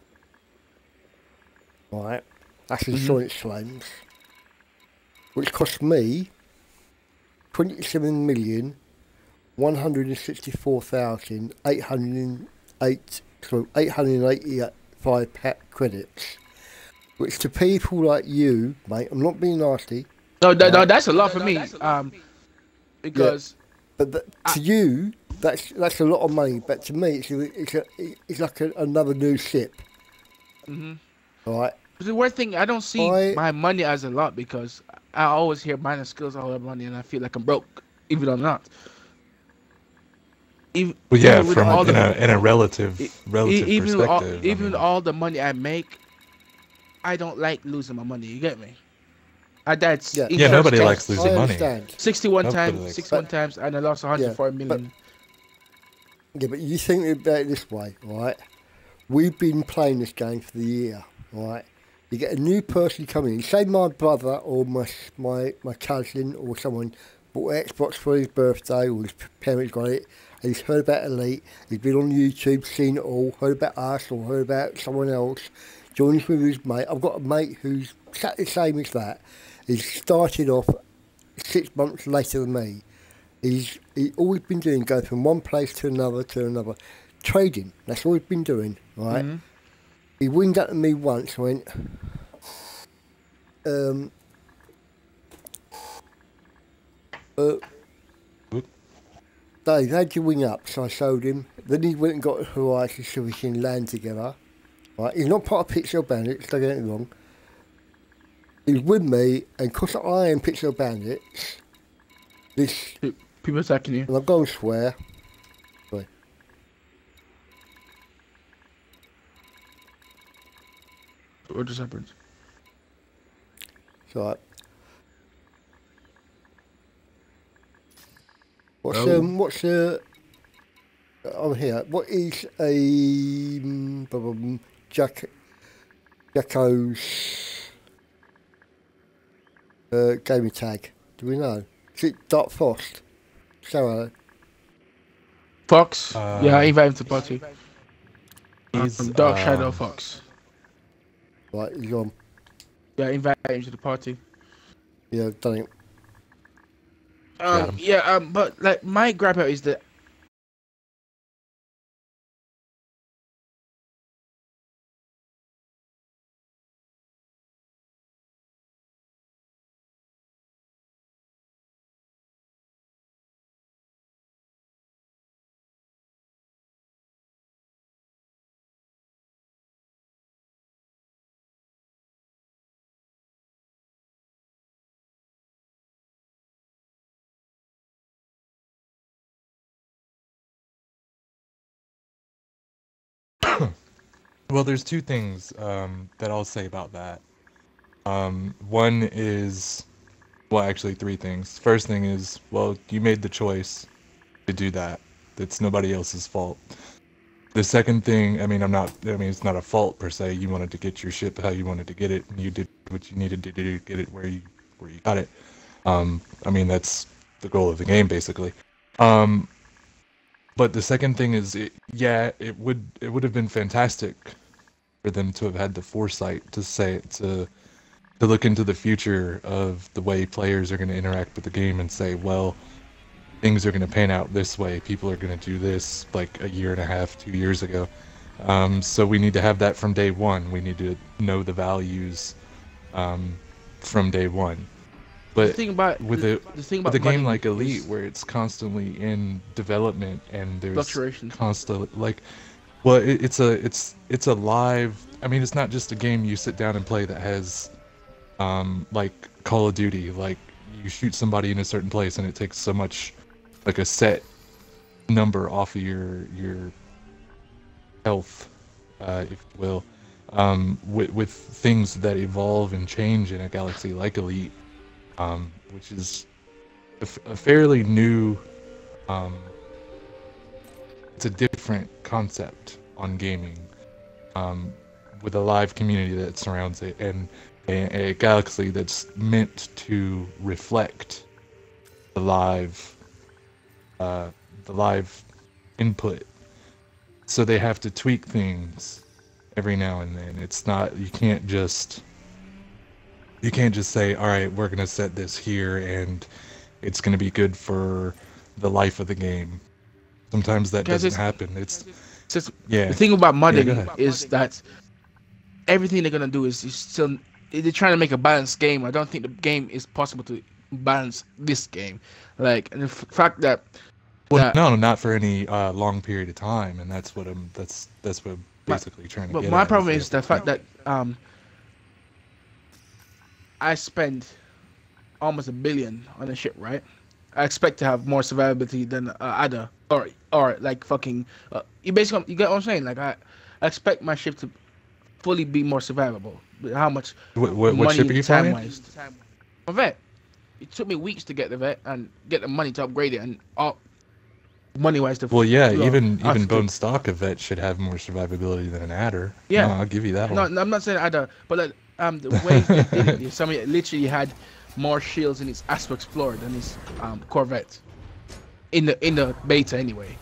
Right, that's in Mhm. Sonic Flames, which cost me twenty-seven million one hundred sixty-four thousand eight hundred eight, sorry, eight hundred eighty-five pack credits. Which to people like you, mate, I'm not being nasty, No, that, no, Right. that's a lot for me. Um, because but that, to you, that's that's a lot of money. But to me, it's a, it's a, it's like a, another new ship, mhm. right? the weird thing, I don't see I- my money as a lot because I always hear minus skills all the money, and I feel like I'm broke, even though I'm not. Even, Well, yeah, even with from all in the, a in a relative e- relative e- even with all, perspective. I even mean, with all the money I make, I don't like losing my money. You get me? I died. s- Yeah. in Yeah, first nobody game likes losing I money. understand. sixty-one Nobody times, likes- sixty-one But- times, and I lost one hundred forty Yeah, million. Yeah, but you think about it this way, right? We've been playing this game for the year, right? You get a new person coming in. Say my brother or my my my cousin or someone bought an Xbox for his birthday or his parents got it, and he's heard about Elite. He's been on YouTube, seen it all, heard about us or heard about someone else. Joins with his mate. I've got a mate who's exactly the same as that. He started off six months later than me. He's he always been doing going from one place to another to another, trading. That's all he's been doing, right? Mhm. He winked at me once and went, um, uh, Oop. Dave, how'd you wing up? So I showed him. Then he went and got a Horizon so we can land together. Right? He's not part of Pixel Bandits, don't get me wrong. He's with me, and because I am Pixel Bandits, this, People attacking you. and I'm going to swear. Sorry. What just happened? It's alright. What's Oh. um? What's uh? I'm here. What is a um, blah, blah, blah, Jack Jacko's uh, gaming tag? Do we know? Is it Dark Frost? Sarah. Fox. Uh, yeah, I invite him to the party. He's Um, Dark Shadow um, Fox. Right, he's on. Yeah, I invite him to the party. Yeah, done it. Got Um, him. yeah, um, but like my gripe out is that Well, there's two things um, that I'll say about that. Um, one is, well, actually three things. First thing is, well, you made the choice to do that. It's nobody else's fault. The second thing, I mean, I'm not, I mean, it's not a fault per se. You wanted to get your ship how you wanted to get it, and you did what you needed to do to get it where you where you got it. Um, I mean, that's the goal of the game, basically. Um, but the second thing is, it, yeah, it would it would have been fantastic for them to have had the foresight to say to to look into the future of the way players are going to interact with the game and say, well, things are going to pan out this way. People are going to do this like a year and a half, two years ago. Um, so we need to have that from day one. We need to know the values um, from day one. the But thing about with the, a the thing with about a game money like Elite, is where it's constantly in development and there's fluctuations. constant like, well, it, it's a it's it's a live. I mean, it's not just a game you sit down and play that has, um, like Call of Duty. Like you shoot somebody in a certain place and it takes so much, like a set number off of your your health, uh, if you will. Um, with with things that evolve and change in a galaxy like Elite. Um, which is a, f- a fairly new, um, it's a different concept on gaming, um, with a live community that surrounds it and a, a galaxy that's meant to reflect the live, uh, the live input. So they have to tweak things every now and then. It's not, you can't just You can't just say, all right, we're going to set this here and it's going to be good for the life of the game. Sometimes that Because doesn't it's- happen. It's, It's just, yeah. the thing about Yeah, modding go ahead. is that everything they're gonna do is, is still they're trying to make a balanced game. I don't think the game is possible to balance this game. Like, and the f- fact that Well, that- no, not for any uh, long period of time. And that's what I'm, that's, that's what I'm My- basically trying to But get my at, problem is is the fact that um, I spend almost a billion on a ship, right? I expect to have more survivability than uh, other, or or like fucking. Uh, you basically, you get what I'm saying? Like I, I expect my ship to fully be more survivable. But how much What, what, what money ship are you and time flying? wise? A vet. It took me weeks to get the vet and get the money to upgrade it, and all money wise to. Well, yeah, you know, even I even have to- bone stock of vet should have more survivability than an adder. Yeah. No, I'll give you that No, one. no, I'm not saying either, but like, um, the way they did it, somebody literally had more shields in its Astro Explorer than its um Corvette. In the in the beta anyway.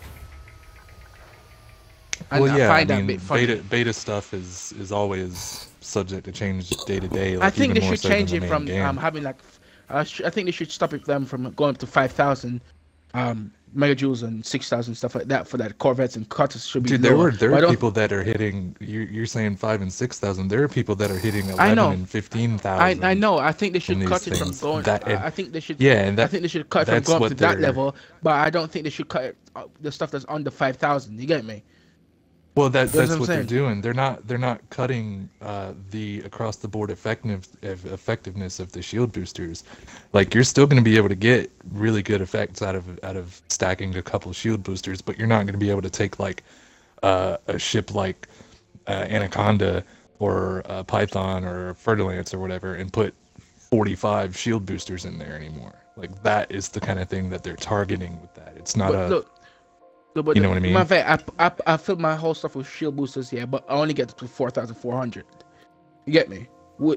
And Well, yeah, I find I that a mean, bit funny. beta beta stuff is is always subject to change day to day. I Like, think even they more should so than change the it main from game. um having like, uh, sh- I think they should stop it them from going up to five thousand, um megajoules and six thousand stuff like that for that Corvettes and Cutters should be. Dude, there lower. were there But I are don't- people that are hitting. You're you're saying five and six thousand. There are people that are hitting I eleven know. and fifteen I thousand. I know. I think they should these cut it from things. going. That- and- I I think they should. Yeah, and I that think they should cut it from that's going up what to that they're- level, but I don't think they should cut it, uh, the stuff that's under five thousand. You get me? Well, that You know that's what I'm what they're saying? doing. They're not they're not cutting uh, the across the board effective eff- effectiveness of the shield boosters. Like you're still going to be able to get really good effects out of out of stacking a couple shield boosters, but you're not going to be able to take like uh, a ship like uh, Anaconda or uh, Python or Fertilance or whatever and put forty-five shield boosters in there anymore. Like that is the kind of thing that they're targeting with that. It's not But a, look, no, but you the, know what I matter mean? of fact, I, I I filled my whole stuff with shield boosters, yeah, but I only get to four thousand four hundred. You get me? With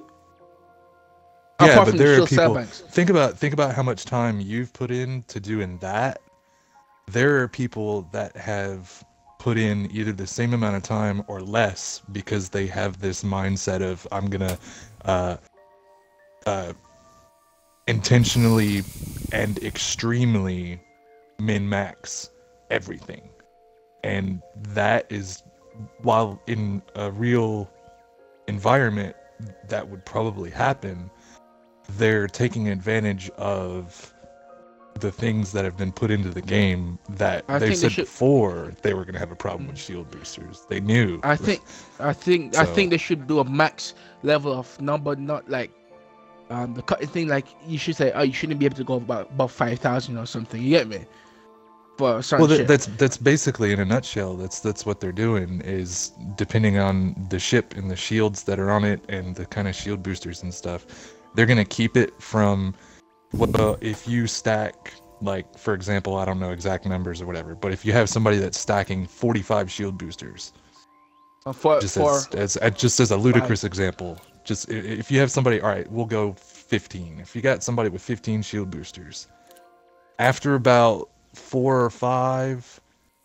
Yeah, apart but from the there are shield cell people. banks. Think about think about how much time you've put in to doing that. There are people that have put in either the same amount of time or less because they have this mindset of I'm gonna uh, uh, intentionally and extremely min max everything, and that is while in a real environment that would probably happen. They're taking advantage of the things that have been put into the game that I they think they said should. before they were going to have a problem with shield boosters. They knew. I think, I think, I So- think they should do a max level of number, not like um the cutting thing. Like you should say, oh, you shouldn't be able to go about above five thousand or something. You get me? For certain Well, that, shit. that's that's basically in a nutshell. That's that's what they're doing. Is depending on the ship and the shields that are on it and the kind of shield boosters and stuff, they're gonna keep it from. Well, if you stack, like for example, I don't know exact numbers or whatever, but if you have somebody that's stacking forty-five shield boosters, Uh, for just for as, as as just as a ludicrous example, just i- if you have somebody, all right, we'll go fifteen. If you got somebody with fifteen shield boosters, after about four or five,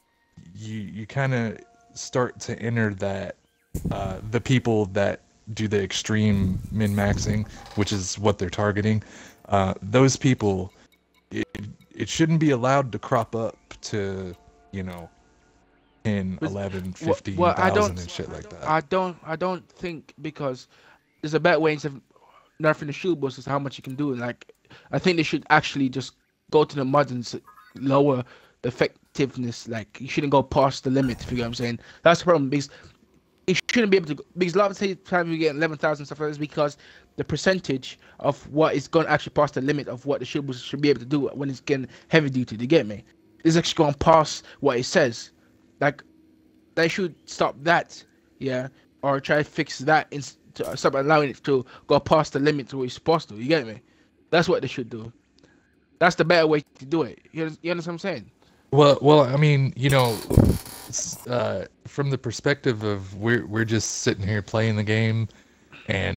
you you kind of start to enter that uh, the people that do the extreme min maxing, which is what they're targeting. Uh, those people, it, it shouldn't be allowed to crop up to, you know, ten, But- eleven, well, fifteen well, I thousand don't, and shit like that. I don't, I don't think because there's a better way instead of nerfing the shield boosters how much you can do. And like, I think they should actually just go to the mod and s- lower the effectiveness. Like, you shouldn't go past the limit. If you get what I'm saying, that's the problem because it shouldn't be able to. Go, because a lot of the time you get eleven thousand stuff like this because the percentage of what is going to actually pass the limit of what the shield booster should be able to do when it's getting heavy duty. You get me? It's actually going past what it says. Like, they should stop that, yeah, or try to fix that and to stop allowing it to go past the limit to what it's supposed to. You get me? That's what they should do. That's the better way to do it. You, you understand what I'm saying? Well, well, I mean, you know, s- uh, from the perspective of we're we're just sitting here playing the game, and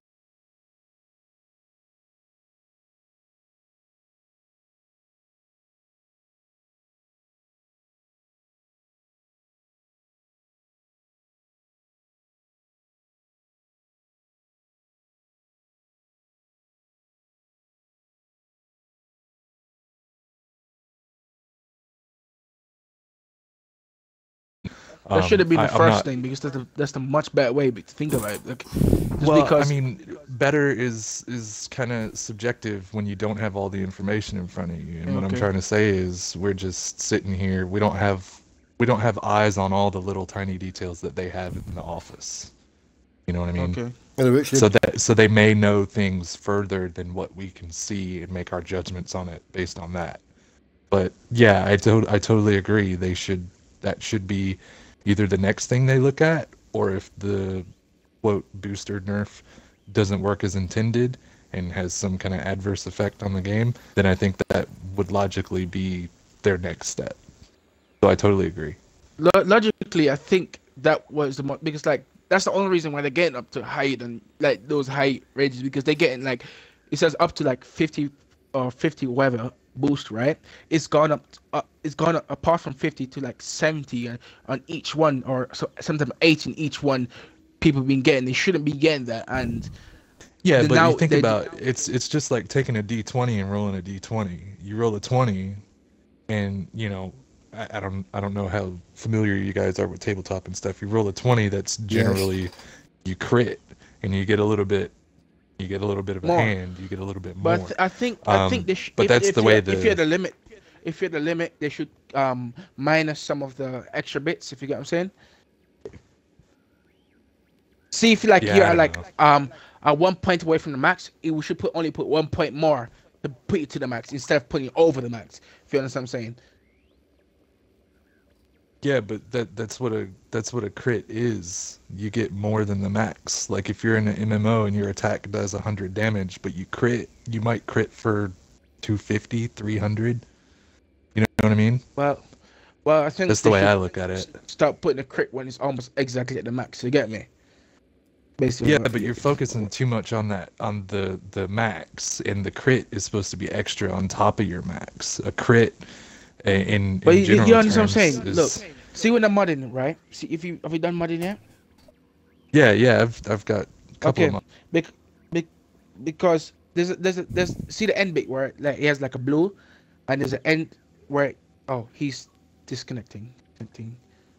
That should have um, been I, the I'm first not. thing because that's the that's the much better way to think about it. Like, just Well, because I mean, better is is kind of subjective when you don't have all the information in front of you. And what I'm Okay. trying to say is, we're just sitting here. We don't have we don't have eyes on all the little tiny details that they have in the office. You know what I mean? okay, Hello, Richard. So that so they may know things further than what we can see and make our judgments on it based on that. But yeah, I to- I totally agree. They should that should be either the next thing they look at, or if the quote booster nerf doesn't work as intended and has some kind of adverse effect on the game, then I think that would logically be their next step. So I totally agree. Lo- logically, I think that was the mo- because like that's the only reason why they're getting up to high and like those high ranges because they're getting like it says up to like fifty or fifty whatever boost, right? It's gone up, uh, it's gone up apart from fifty to like seventy on, on each one, or so, sometimes eighty in each one. People been getting, they shouldn't be getting that, and Yeah, then but now you think they- about it's it's just like taking a D twenty and rolling a D twenty. You roll a twenty, and you know, I, I don't I don't know how familiar you guys are with tabletop and stuff. You roll a twenty, that's generally you crit, and you get a little bit, you get a little bit of a More. hand, you get a little bit more. But I, th- I think I Um, think they sh- but if, that's if the you're, way if the- you're the limit, if you're the limit, they should um minus some of the extra bits. If you get what I'm saying. See if like Yeah, you're I at don't like know. um at one point away from the max, it, we should put only put one point more to put you to the max instead of putting you over the max. If you understand what I'm saying. Yeah, but that that's what a that's what a crit is. You get more than the max. Like if you're in an M M O and your attack does one hundred damage, but you crit, you might crit for two fifty, three hundred. You know what I mean? Well, well, I think That's the they way should I look at it. start putting a crit when it's almost exactly at the max. You get me? Basically. Yeah, what- but you're focusing too much on that on the the max, and the crit is supposed to be extra on top of your max. A crit uh, in in But you, you general understand what I'm terms saying? is, Look, see when I'm modding, right? See if you have you done modding yet? yeah, yeah. I've I've got a couple Okay, of them. bec- bec- because there's a, there's a, there's see the end bit where like he has like a blue, and there's an end where oh he's disconnecting. Disconnecting.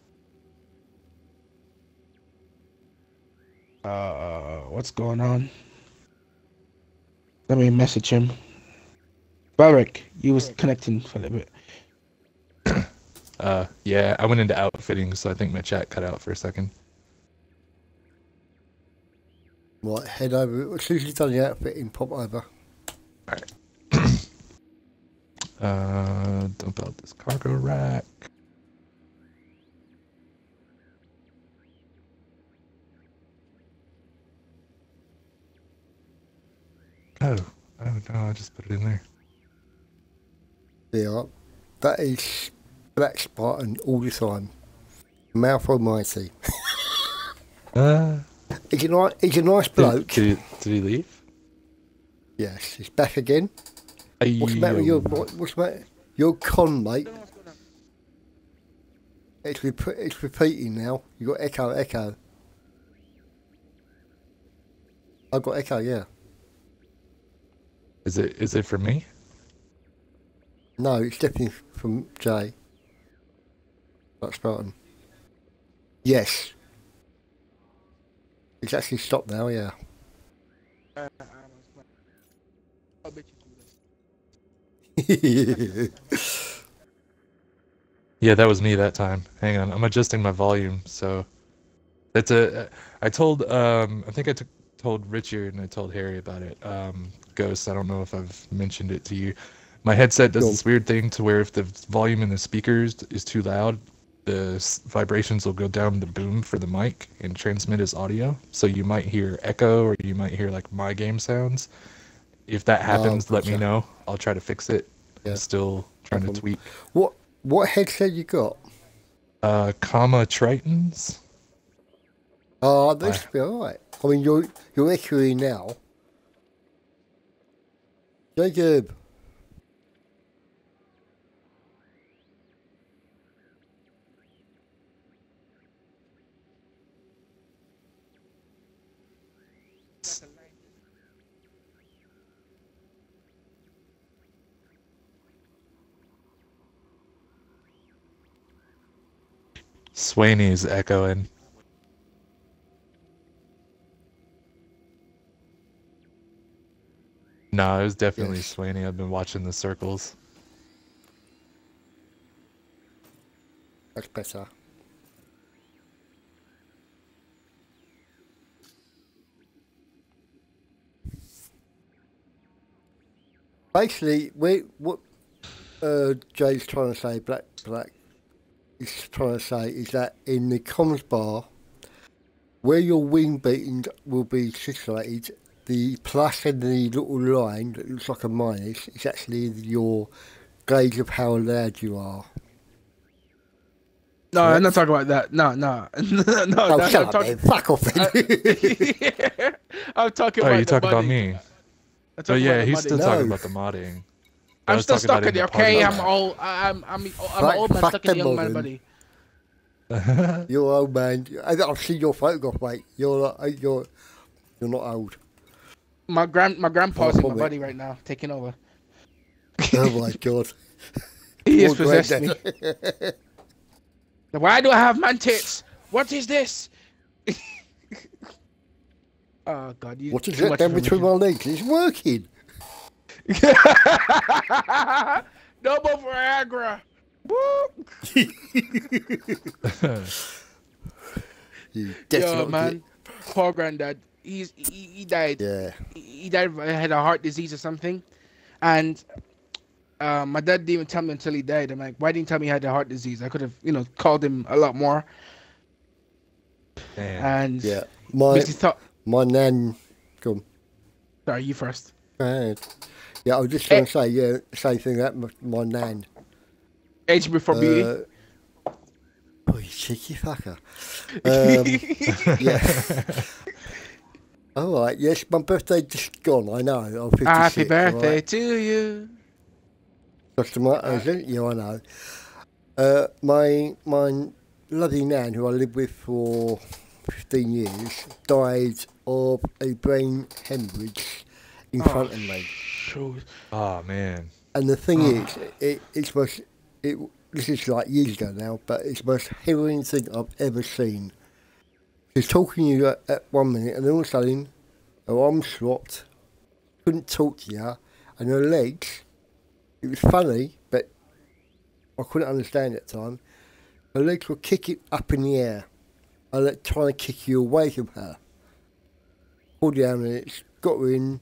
Uh, what's going on? Let me message him. Barrick, you was connecting for a little bit. Uh, yeah, I went into outfitting, so I think my chat cut out for a second. Right, head over. As soon as you've done the outfitting, pop over. Alright. uh, dump out this cargo rack. Oh, oh no, I just put it in there. Yeah, that is Black Spartan all the time. Mouth almighty. Uh, He's a nice, he's a nice bloke. did, did, he, did he leave? Yes, he's back again. What's the matter with your, what, what's the matter? Your con, mate. It's, rep- it's repeating now. You got echo, echo. I've got echo, yeah. Is it is it for me? No, it's definitely from Jay. Black Spartan. Yes. It's actually stopped now, yeah. Yeah, that was me that time. Hang on, I'm adjusting my volume. So that's a. I told um I think I took told Richard and I told Harry about it. Um, Ghost. I don't know if I've mentioned it to you. My headset does Cool. this weird thing to where if the volume in the speakers is too loud, the s- vibrations will go down the boom for the mic and transmit as audio. So you might hear echo or you might hear like my game sounds. If that happens, let me gotcha. know. I'll try to fix it. Yeah. I'm still trying to problem. tweak. What what headset you got? Uh, comma Tritons. Oh, this should be alright. I mean, you're, you're echoing now. Jacob. Swaney's echoing. No, it was definitely Yes. Swaney. I've been watching the circles. That's better. Basically, we what uh, Jay's trying to say, Black Black is trying to say, is that in the comms bar, where your wing beatings will be situated, the plus and the little line that looks like a minus is actually your gauge of how loud you are. No, I'm not Correct? talking about that. No, no, no. no Oh, that's shut not up, talking. man. Fuck off, then. I'm talking Oh, about. you the talking about modding. me? I'm Oh talking yeah, about the he's modding. still No. talking about the modding. I I'm was still talking about stuck in in there. the party Okay, I'm chat. old. I'm I'm I'm an Fuck- old man fuck stuck in a the young man modding. body. You're old, man. I- I've seen your photograph, mate. You're not, you're you're not old. My grand my grandpa's in my Vomit. body right now, taking over. Oh my god. He has Poor possessed me. granddad. Why do I have man tits? What is this? Oh God! You, What is too that much down between my information. legs? It's working. No more Viagra. Woo! You Yo, definitely. man. poor granddad. He's he, he died. Yeah. He, he died. He had a heart disease or something, and uh, my dad didn't even tell me until he died. I'm like, why didn't you tell me he had a heart disease? I could have, you know, called him a lot more. Damn. And Yeah. My basically thought, my nan. Go on. sorry, you first. Go ahead. Yeah, I was just going to say, yeah, same thing that my, my nan. Age before beauty. Uh, oh, you cheeky fucker. Um, yeah. All right. Yes, my birthday just gone. I know. I'm fifty-six. Happy birthday Right? to you. Just a minute, is it? Yeah, I know. Uh, my my lovely nan, who I lived with for fifteen years, died of a brain hemorrhage in Oh, front of me. shoot. Oh man. And the thing Oh. is, it, it's most, it, this is like years ago now, but it's the most harrowing thing I've ever seen. She's talking to you at, at one minute, and then all of a sudden, her arms swapped, couldn't talk to you, and her legs, it was funny, but I couldn't understand at the time, her legs were kicking up in the air, and like trying to kick you away from her. Pulled you down minutes, got her in,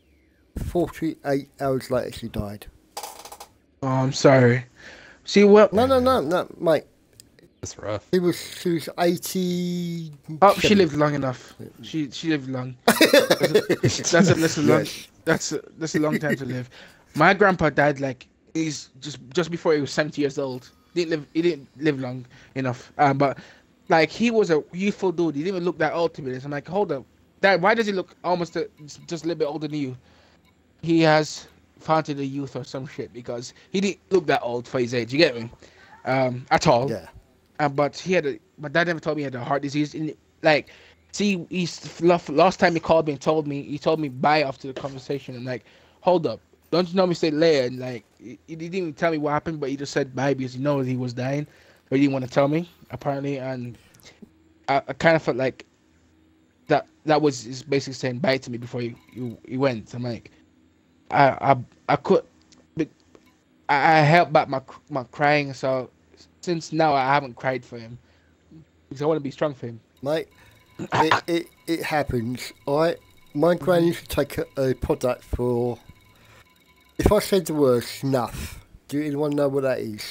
forty-eight hours later she died. Oh, I'm sorry. See what? No, no, no, no, mate. That's rough. She was she was eighty. Oh, she lived long enough. She she lived long. That's a, that's a, that's a long Yes. that's a, that's a long time to live. My grandpa died like he's just just before he was seventy years old. Didn't live he didn't live long enough. Um, but like he was a youthful dude. He didn't even look that old to me. I'm like, hold up, Dad. Why does he look almost a, just a little bit older than you? He has founded a youth or some shit because he didn't look that old for his age. You get me? Um, at all. Yeah. Uh, but he had a, my dad never told me he had a heart disease. And like, see, he's last time he called me and told me, he told me bye after the conversation. I'm like, hold up, don't you know me say later? And like, he, he didn't even tell me what happened, but he just said bye because he knows he was dying, but he didn't want to tell me apparently. And I, I kind of felt like that that was his basically saying bye to me before he he, he went. I'm like, I I I could, but I, I held back my my crying. So since now I haven't cried for him because I want to be strong for him. Mate, it, it, it happens. I my gran used to take a, a product for. If I said the word snuff, do anyone know what that is?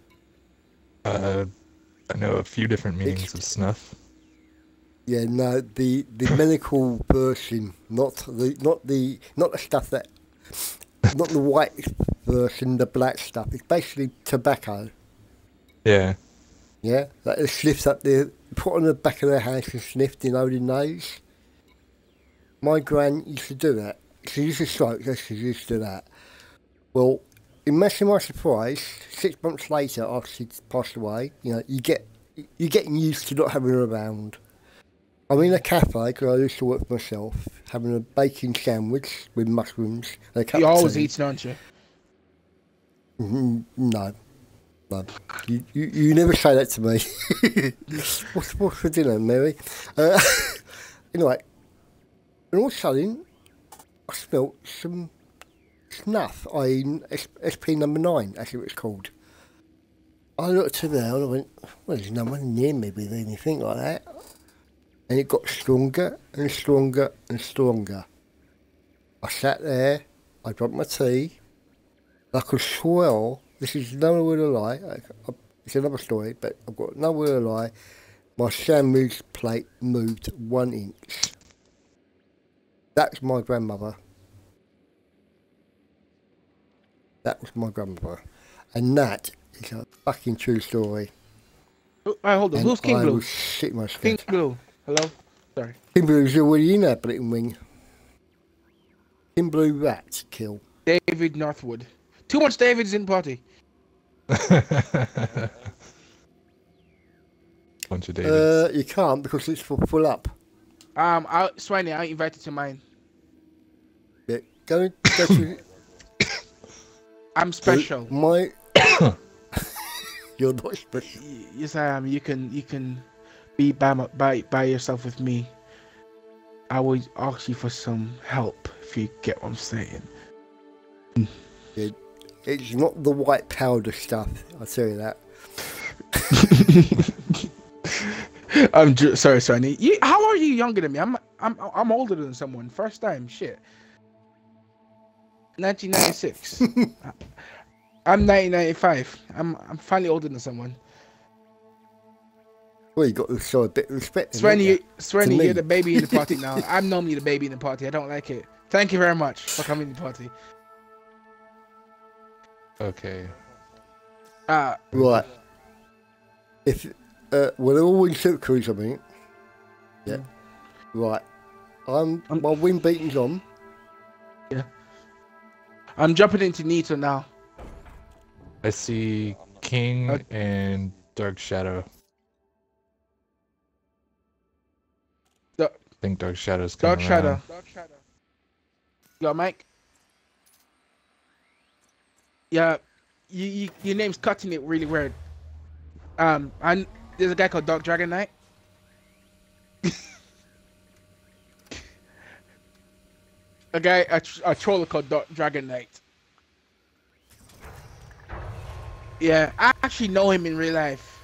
Uh, I know a few different meanings It's- of snuff. Yeah, no, the, the medical version, not the not the not the stuff that, not the white version, the black stuff. It's basically tobacco. Yeah. Yeah, like the sniffs up there, put on the back of their hands and sniffed, you know, the nose. My gran used to do that. She used to smoke, so she used to do that. Well, imagine my surprise, six months later after she passed away, you know, you get, you're getting used to not having her around. I'm in a cafe, because I used to work for myself, having a bacon sandwich with mushrooms and a cup You of always tea. eat, don't you? Mm, no. No. You, you, you never say that to me. what's, what's for dinner, Mary? Uh, anyway, and all of a sudden, I smelt some snuff, that is S P number nine, that's what it's called. I looked around and I went, well, there's no one near me with anything like that. And it got stronger and stronger and stronger. I sat there, I drank my tea, I could swell, this is no word of lie, I, I, it's another story, but I've got no word of lie, my sandwich plate moved one inch. That's my grandmother. That was my grandmother. And that is a fucking true story. Oh, right, hold on. And Who's King I Blue? was shit my King skin. Blue. Hello? Sorry. King Blue's already in that Blitting Wing. King Blue rat kill. David Northwood. Too much David's in party. Bunch of Davids. Uh, you can't because it's for full up. Um, I, Swiney, I invited to mine. Yeah, go, go to I'm special. my. You're not special. Y- Yes, I am. You can, you can be by my, by by yourself with me. I will ask you for some help if you get what I'm saying. It's not the white powder stuff. I'll tell you that. I'm ju- sorry, Sonny. You, how are you younger than me? I'm I'm I'm older than someone. First time, shit. nineteen ninety-six. I'm nineteen ninety-five. I'm I'm finally older than someone. Well, you got to show a bit of respect. then, Swenny, haven't you, you? Swenny, me. you're the baby in the party now. I'm normally the baby in the party. I don't like it. Thank you very much for coming to the party. Okay. Uh, Right. If uh, we're all in silk cruise, I mean. Yeah. Right. I'm Um, my wind beating's on. yeah. I'm jumping into Nito now. I see King Uh, and Dark Shadow. The- I think Dark Shadow's coming Dark Shadow. around. Dark Shadow. Yo, Mike. Yeah, you, you, your name's cutting it really weird. Um, and there's a guy called Dark Dragon Knight. a guy, a, tr- a troller called Dark Dragon Knight. Yeah, I actually know him in real life.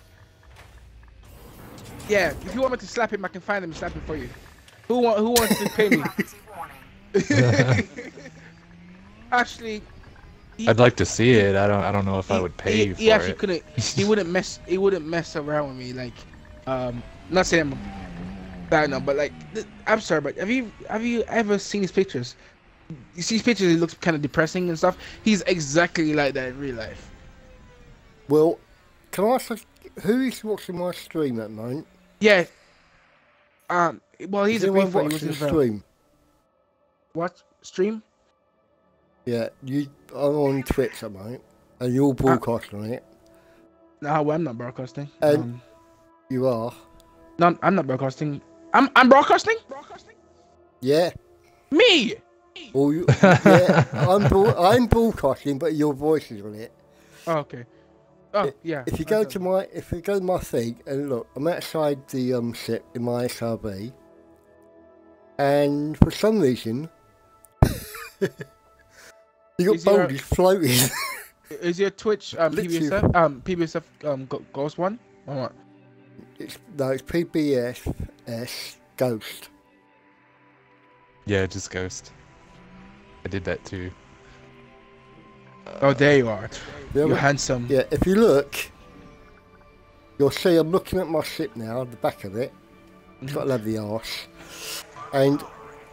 Yeah, if you want me to slap him, I can find him and slap him for you. Who want, who wants to pay me? Gravity warning. Actually, he, I'd like to see it. I don't. I don't know if I he- would pay he, for he actually it. couldn't. He wouldn't mess. He wouldn't mess around with me. Like, um, not saying I'm bad now, but like, th- I'm sorry, but have you have you ever seen his pictures? You see his pictures. He looks kind of depressing and stuff. He's exactly like that in real life. Well, can I ask who is watching my stream at the moment? Yeah. Um. Well, he's Is a anyone griefer. He watching was in the the stream? what stream? Yeah, you. I'm on Twitch at the moment, and you're broadcasting on it. No, well, I'm not broadcasting. And- Um, You are. no, I'm not broadcasting. I'm I'm broadcasting. Broadcasting. Yeah. Me. Well, you, yeah. I'm broad, I'm broadcasting, but your voice is on it. Oh, okay. Oh, If- yeah. If you go to my, if you go to my thing and look, I'm outside the um ship in my S R V, and for some reason, you got Is your- boulders floating. Is your Twitch um P B S F Literally. um P B S F um Go- Ghost one or what? It's no, it's P B S S Ghost. Yeah, just Ghost. I did that too. Oh, there you are. Yeah, You're but- handsome. yeah, if you look, you'll see I'm looking at my ship now, the back of it. It's got a lovely arse, and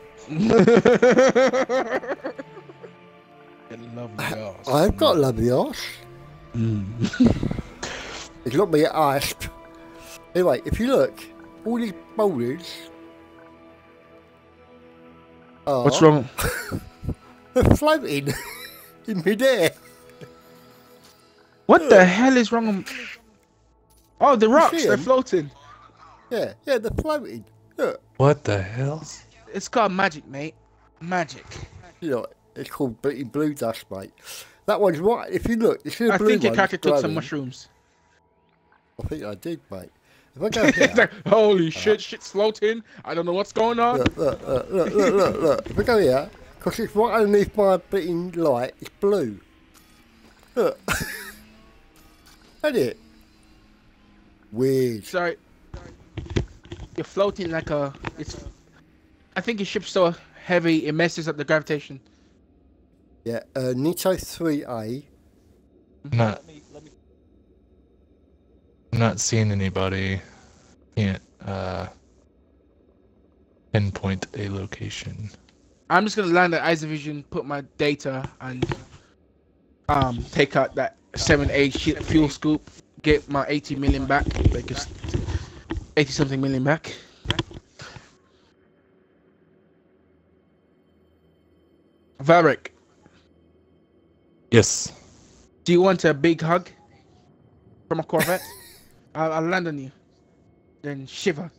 Lovely girls. I've got a lovely arse. Mm. It's not me at asp. Anyway, if you look, all these boulders are What's wrong? floating in midair. What the hell is wrong? Oh, the rocks. see They're 'em? floating. Yeah, yeah, they're floating. Look, What the hell? It's called magic, mate. Magic. you know, it's called blue blue dust, mate. That one's right. If you look, you see the I blue think your one character took some glowing? mushrooms. I think I did, mate. If I go It's here, like, holy shit, shit's floating. I don't know what's going on. look, look, look, look, look, look, look. If I go here, because it's right underneath my beating light, it's blue. Look. Ain't it? Weird. Sorry. You're floating like a. It's. I think your ship's so heavy it messes up the gravitation. Yeah, uh, Nito three A. Not. I'm not seeing anybody. Can't uh pinpoint a location. I'm just gonna land at Eyes of Vision, put my data, and um take out that seven A shit fuel scoop, get my eighty million back, like it's eighty something million back. Varric, Yes. do you want a big hug from a Corvette? I'll, I'll land on you, then shiver.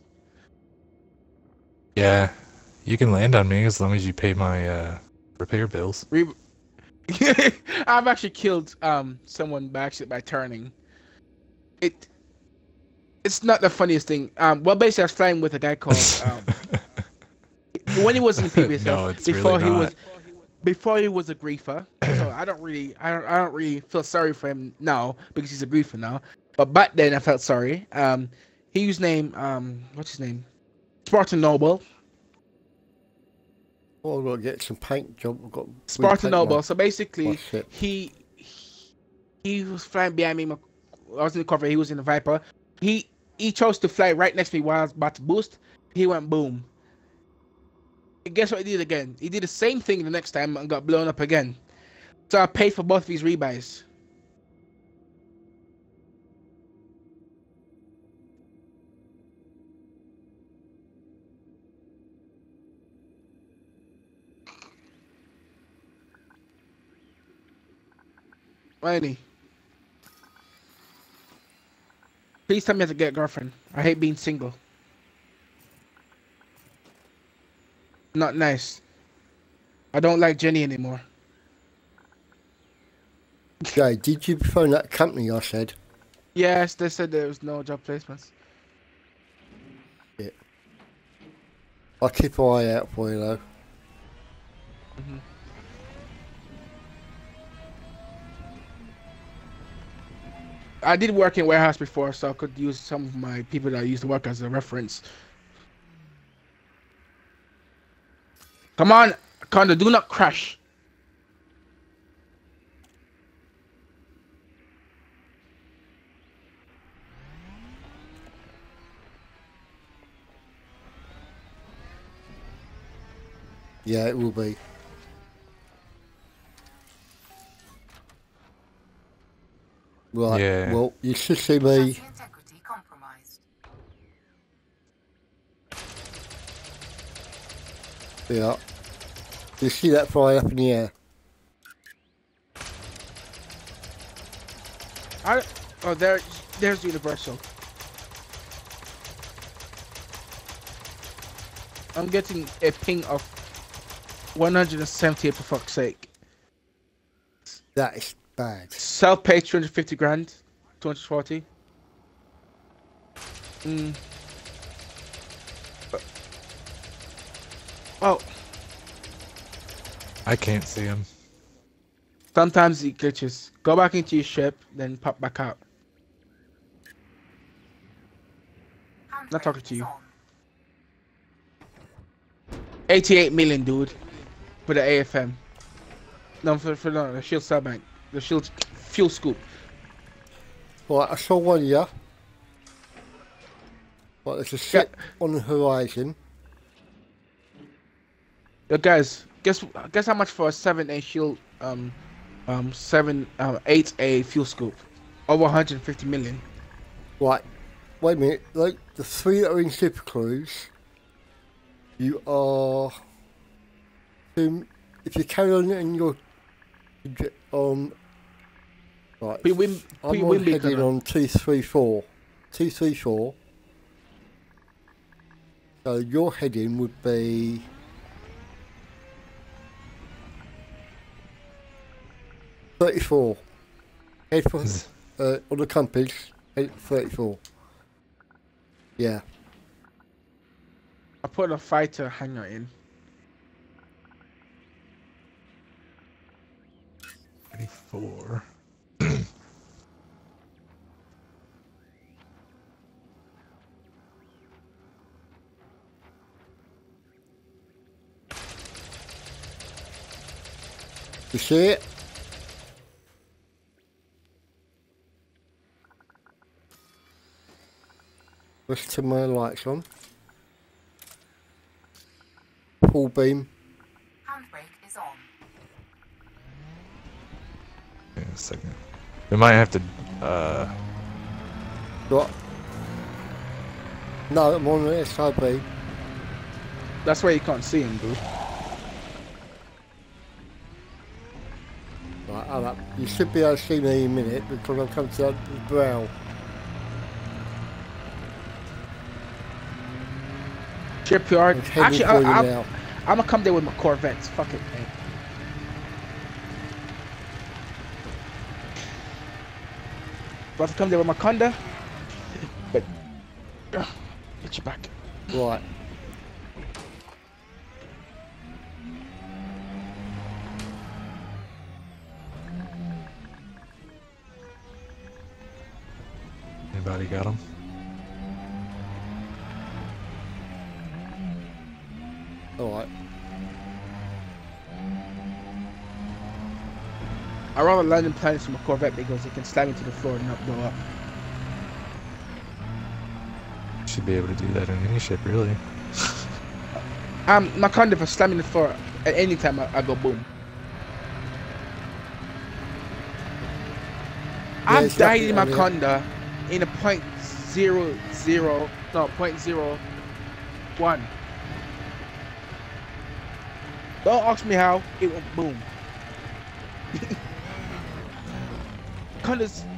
Yeah. You can land on me as long as you pay my uh repair bills. Re- I've actually killed um someone by accident by turning. It it's not the funniest thing. Um, well, basically, I was flying with a guy called um, when he was in the P B S F No, it's before really he not. was before he was a griefer. So I don't really I don't I don't really feel sorry for him now because he's a griefer now. But back then I felt sorry. Um, He used name um what's his name? Spartan Noble. Well, I've got to get some paint job. I've got Spartan repaint my- Noble. So basically, my ship. he he was flying behind me. I was in the cover. He was in the Viper. He he chose to fly right next to me while I was about to boost. He went boom. And guess what he did again? He did the same thing the next time and got blown up again. So I paid for both of these rebuys. Randy, please tell me I have to get a girlfriend. I hate being single. Not nice. I don't like Jenny anymore. Okay, did you phone that company I said? Yes, they said there was no job placements. Yeah. I'll keep an eye out for you though. Mm-hmm. I did work in warehouse before, so I could use some of my people that I used to work as a reference. Come on, Conda, do not crash. Yeah, it will be. Right, Yeah. well, you should see me. Chassis integrity compromised. Yeah. You see that fly up in the air? I, oh, there, there's Universal. I'm getting a ping of one hundred seventy-eight for fuck's sake. That is bad. Self-pay two hundred fifty grand, two hundred forty. Mm. Oh, I can't see him. sometimes it glitches. Go back into your ship, then pop back out. Not talking to you. eighty-eight million, dude, for the A F M. No, for, for no, the shield cell bank, the shield fuel scoop. Right, I saw one here. Right, there's a ship on the horizon. Yo, guys, guess guess how much for a seven A shield, um, um, seven, um, eight A fuel scoop? Over one hundred fifty million. Right, wait a minute. Like the three that are in Super Cruise, you are. Um, if you carry on and you're on. Right, Pre win, I'm pre on win heading beacon. on two three four. two three four. So your heading would be. thirty-four. Head for, uh, on the compass, head thirty-four. Yeah. I put a fighter hangar in. thirty-four. You see it? Let's turn my lights on. Full beam. Handbrake is on. Wait a second. We might have to. Uh, What? No, I'm on the S I B. That's why you can't see him, dude. Right, hold up. You should be able to see me in a minute because I've come to the brow. Shipyard. It's heading Actually, for I, you I'm, now. I'm gonna come there with my Corvettes. Fuck it, man. About to come there with my Conda, but uh, get you back. Right. anybody got him? Alright. I rather landing planets from a Corvette because it can slam into the floor and not blow up. Should be able to do that in any ship, really. Um, my Conda for slamming the floor at any time I, I go boom. I've it's died lucky, in my I mean- Conda in a point zero zero no point zero one. Don't ask me how it went boom. Condas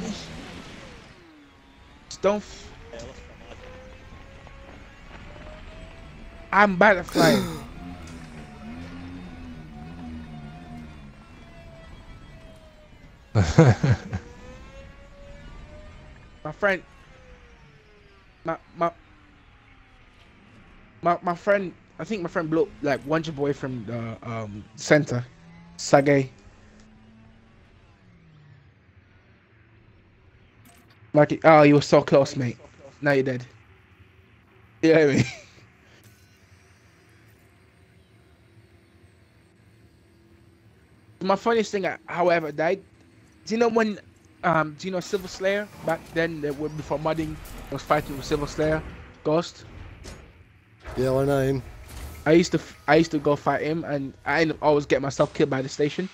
don't. F I'm bad at flying. My friend, my my my my friend. I think my friend blew like one jump away from the um center, Sage. Like, oh, you were so close, mate. Now you're dead. You know what I mean? My funniest thing, I- however, died. Do you know when, um, do you know Silver Slayer back then? They were before modding. I was fighting with Silver Slayer, Ghost. Yeah, I know him. I used to, f- I used to go fight him, and I ended up always get myself killed by the station.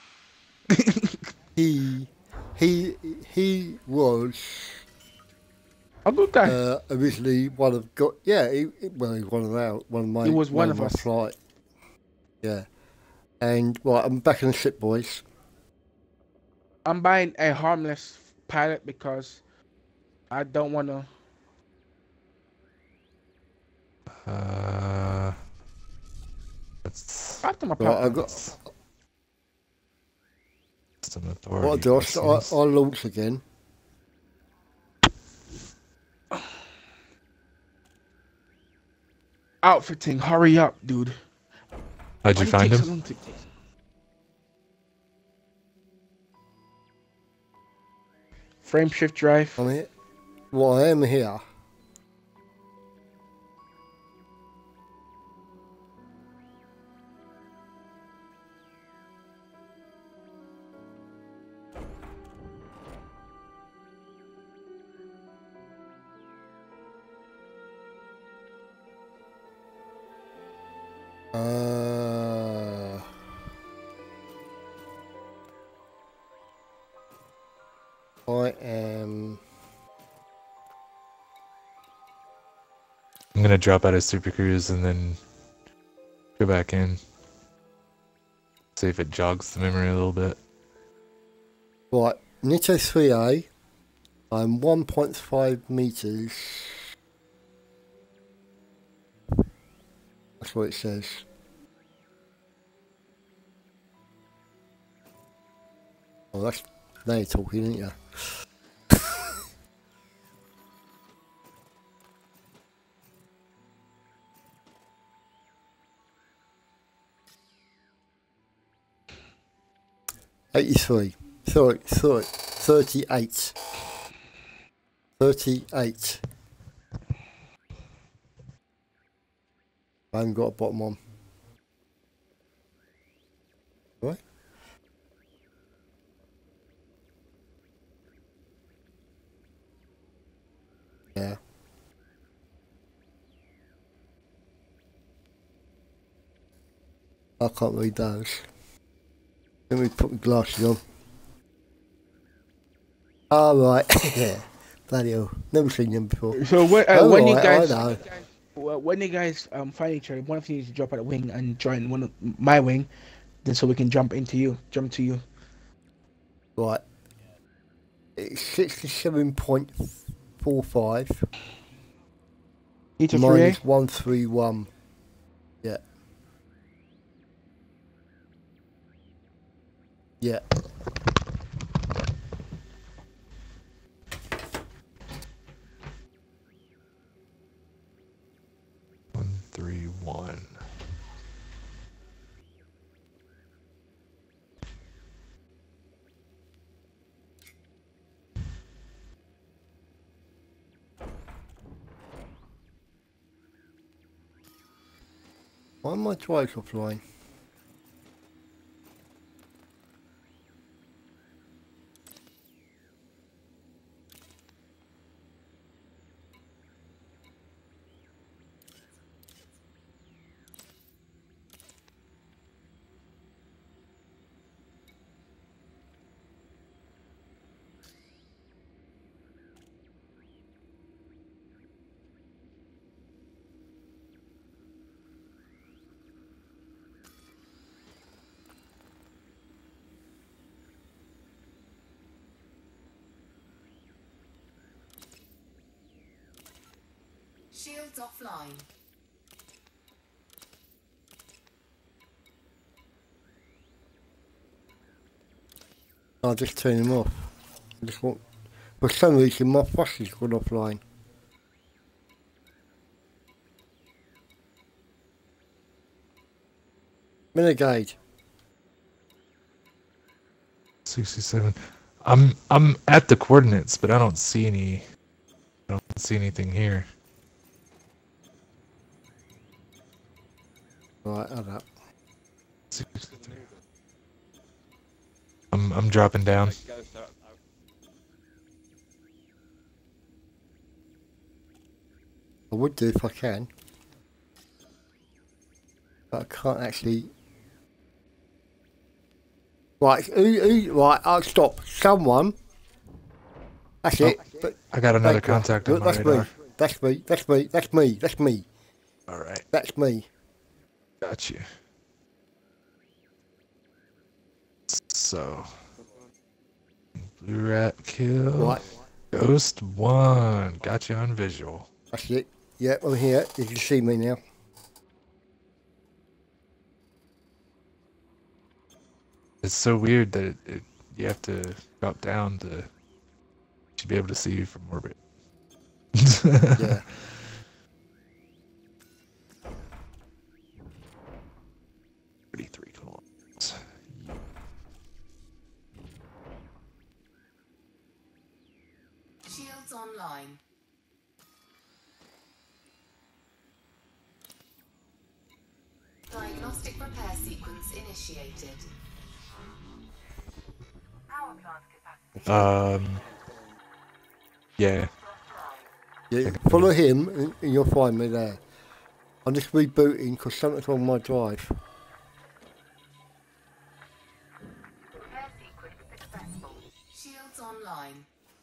He, he, he was A good guy. uh, originally one of got. Yeah, he, he- well, he was one of our, one of my. He was one of my us. Flight. Yeah, and well, I'm back in the ship, boys. I'm buying a harmless pilot because I don't want to. Uh, that's After my Right, I pilot. got. some authority. What I do? I, s- I, questions. I launch again. Outfitting, hurry up, dude. How'd Why you do find take so him? long to- Frame shift drive. I'm here. Well, I am here. Uh, I am. I'm gonna drop out of Super Cruise and then go back in. See if it jogs the memory a little bit. Right, Nito three A. I'm one point five meters. That's what it says. Oh, that's now you're talking, aren't you? Eighty-three. Sorry, sorry, thirty-eight. Thirty-eight. I haven't got a bottom one. Right? Yeah. I can't read those. Let me put my glasses on. Oh, right. Yeah. Bloody hell. Never seen them before. So when, uh, Oh, when you right, guys, I know. well, when you guys um find each other, one of you needs to drop out of wing and join one of my wing, then so we can jump into you, jump to you. Right. It's sixty-seven point four five. Nito three A. Minus one three one. Yeah. Yeah. One, three, one. Why am I drive offline? Shields offline. I'll just turn him off. I just want, for some reason my flash has gone offline. Renegade. sixty-seven. I'm I'm at the coordinates, but I don't see any. I don't see anything here. Right, hold up. sixty-three. I'm I'm dropping down. I would do if I can. But I can't actually. Right, who, who, right, I'll stop. Someone. That's Oh, it. But I got another thank you. contact on Look, my that's radar. me. That's me. That's me. That's me. That's me. All right, That's me. got you. So, blue rat kill. Right, Ghost one. Got you on visual. that's it. Yeah, I'm here. You can see me now. It's so weird that it, it, you have to drop down to to be able to see you from orbit. Yeah. thirty-three kilometers. Shields online. Diagnostic repair sequence initiated. Power plant capacity. Um. Yeah. Yeah, follow him and, and you'll find me there. I'm just rebooting because something's wrong with my drive. Repair sequence successful. Shields online.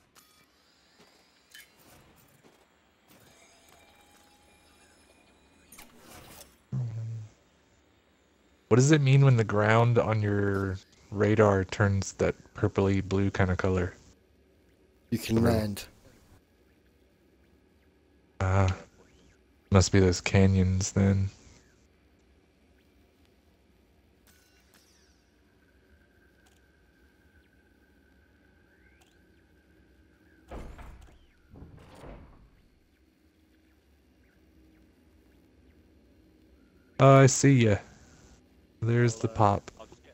What does it mean when the ground on your radar turns that purpley blue kind of color? You can Right. land. Ah, uh, must be those canyons then. Oh, I see ya. There's the pop.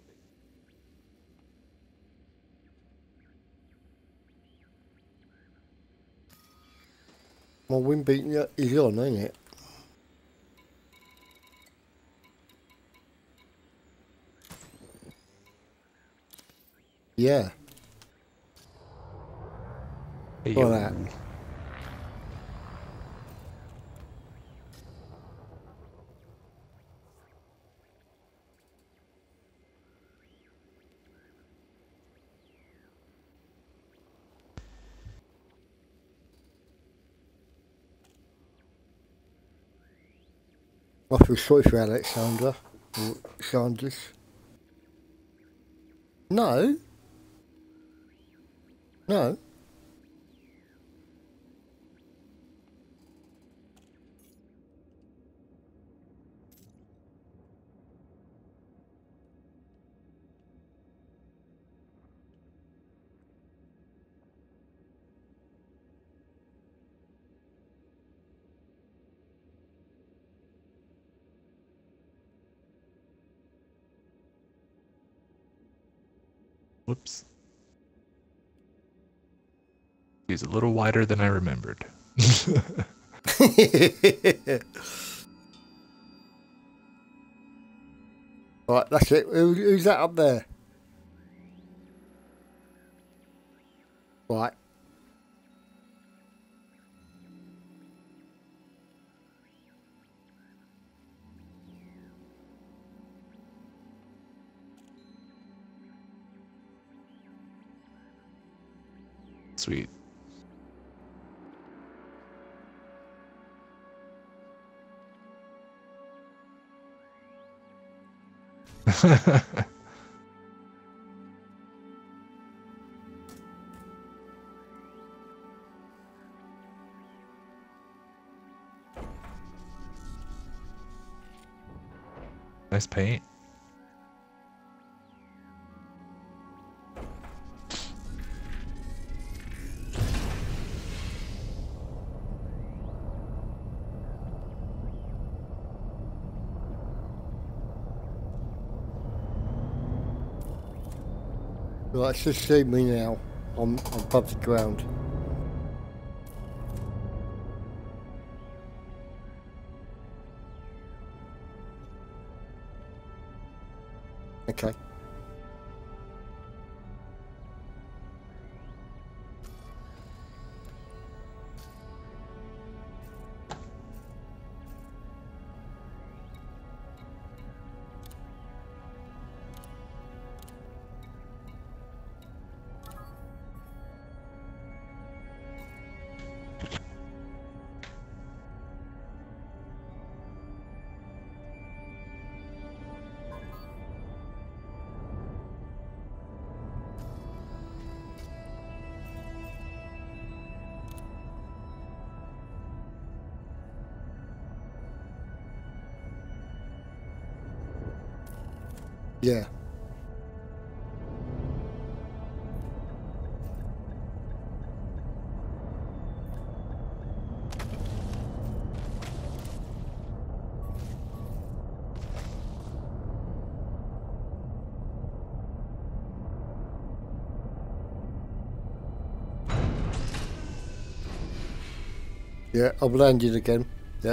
My wind beat is on, ain't it? Yeah. Hey, Got yo. that. I feel sorry for Alexandra. Or Sanders. No. No. Whoops. He's a little wider than I remembered. Right, that's it. Who, who's that up there? Right. Sweet. Nice paint. Right, it's just see me now. I'm, I'm above the ground. Okay. Yeah. Yeah, I've landed again. Yeah.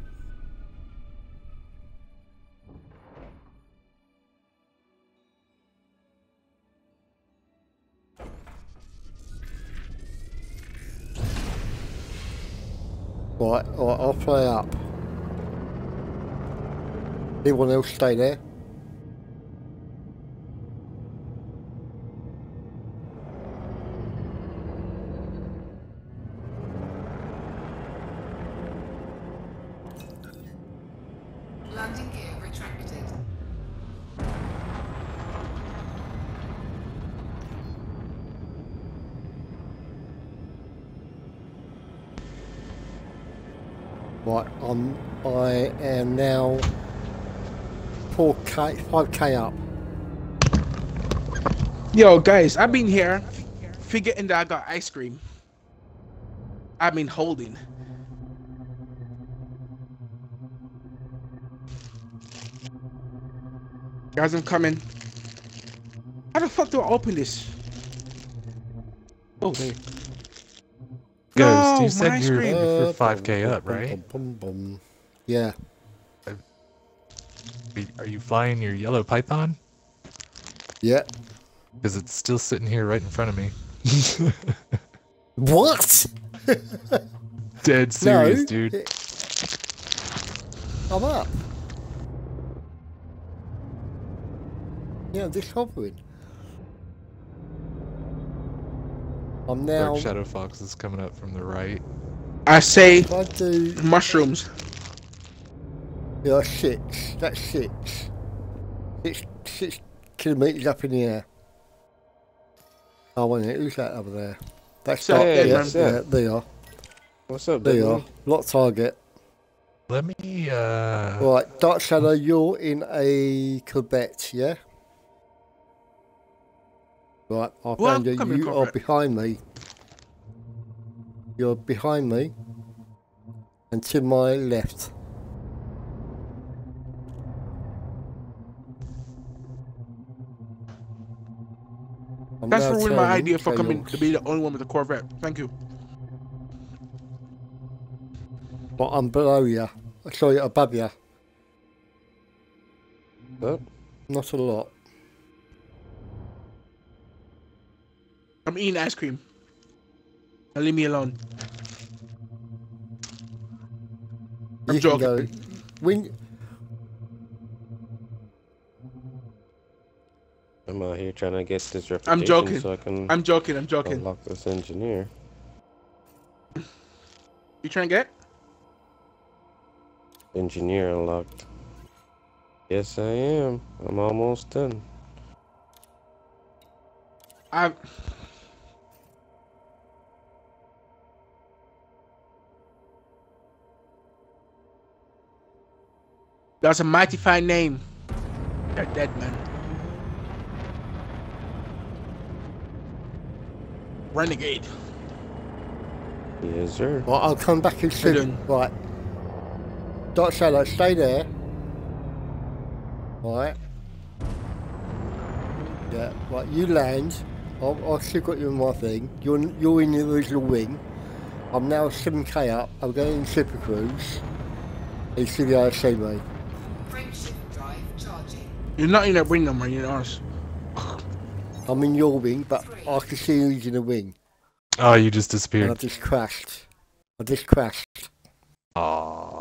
Right, right, I'll play up. Anyone else stay there? Landing gear retracted. Right, I'm, I am now four K, five K up. Yo, guys, I've been here forgetting that I got ice cream. I've been holding. Guys, I'm coming. How the fuck do I open this? Oh, there. Ghost, No, you said my you're, screen. you're five K up, right? Bum, bum, bum. Yeah. Are you flying your yellow python? Yeah. Because it's still sitting here right in front of me. What? Dead serious, No, dude. it- I'm up. Yeah, I'm just hovering. I'm now. Dark Shadow Fox is coming up from the right. I say If I do. mushrooms. Yeah, six. That's six. Six, six kilometres up in the air. Oh, wait a minute. Who's that over there? That's What's up, dark. Ed, Yeah, man? yeah, they are. What's up, They baby? are. Lock target. Let me, uh... Right, Dark Shadow, you're in a Quebec, yeah? Right, I Well, found I'm you. coming, You are Corporate. behind me. You're behind me. And to my left. I'm That's now for ruining my turning idea for coming tails. to be the only one with a Corvette. Thank you. But I'm below you. Sorry, above you. Up? Not a lot. I'm eating ice cream. Now leave me alone. I'm You can go. joking. When I'm out here trying to get this reputation I'm joking. so I can I'm joking. I'm joking. unlock this engineer. You trying to get? Engineer unlocked. Yes, I am. I'm almost done. I'm. That's a mighty fine name. You're dead, man. Renegade. Yes, sir. Right, I'll come back and see. Hidden. Right. Dark Shadow, stay there. Right. Yeah, right, you land. I've, I've still got you in my thing. You're, you're in the original wing. I'm now seven K up. I'm going in Super Cruise. You should be able to see me. Frameshift drive charging. You're not in that wing no more. You're in ours. I'm in your wing, but I can see who's in the wing. Oh, you just And disappeared. I've just crashed. I just crashed. Aw.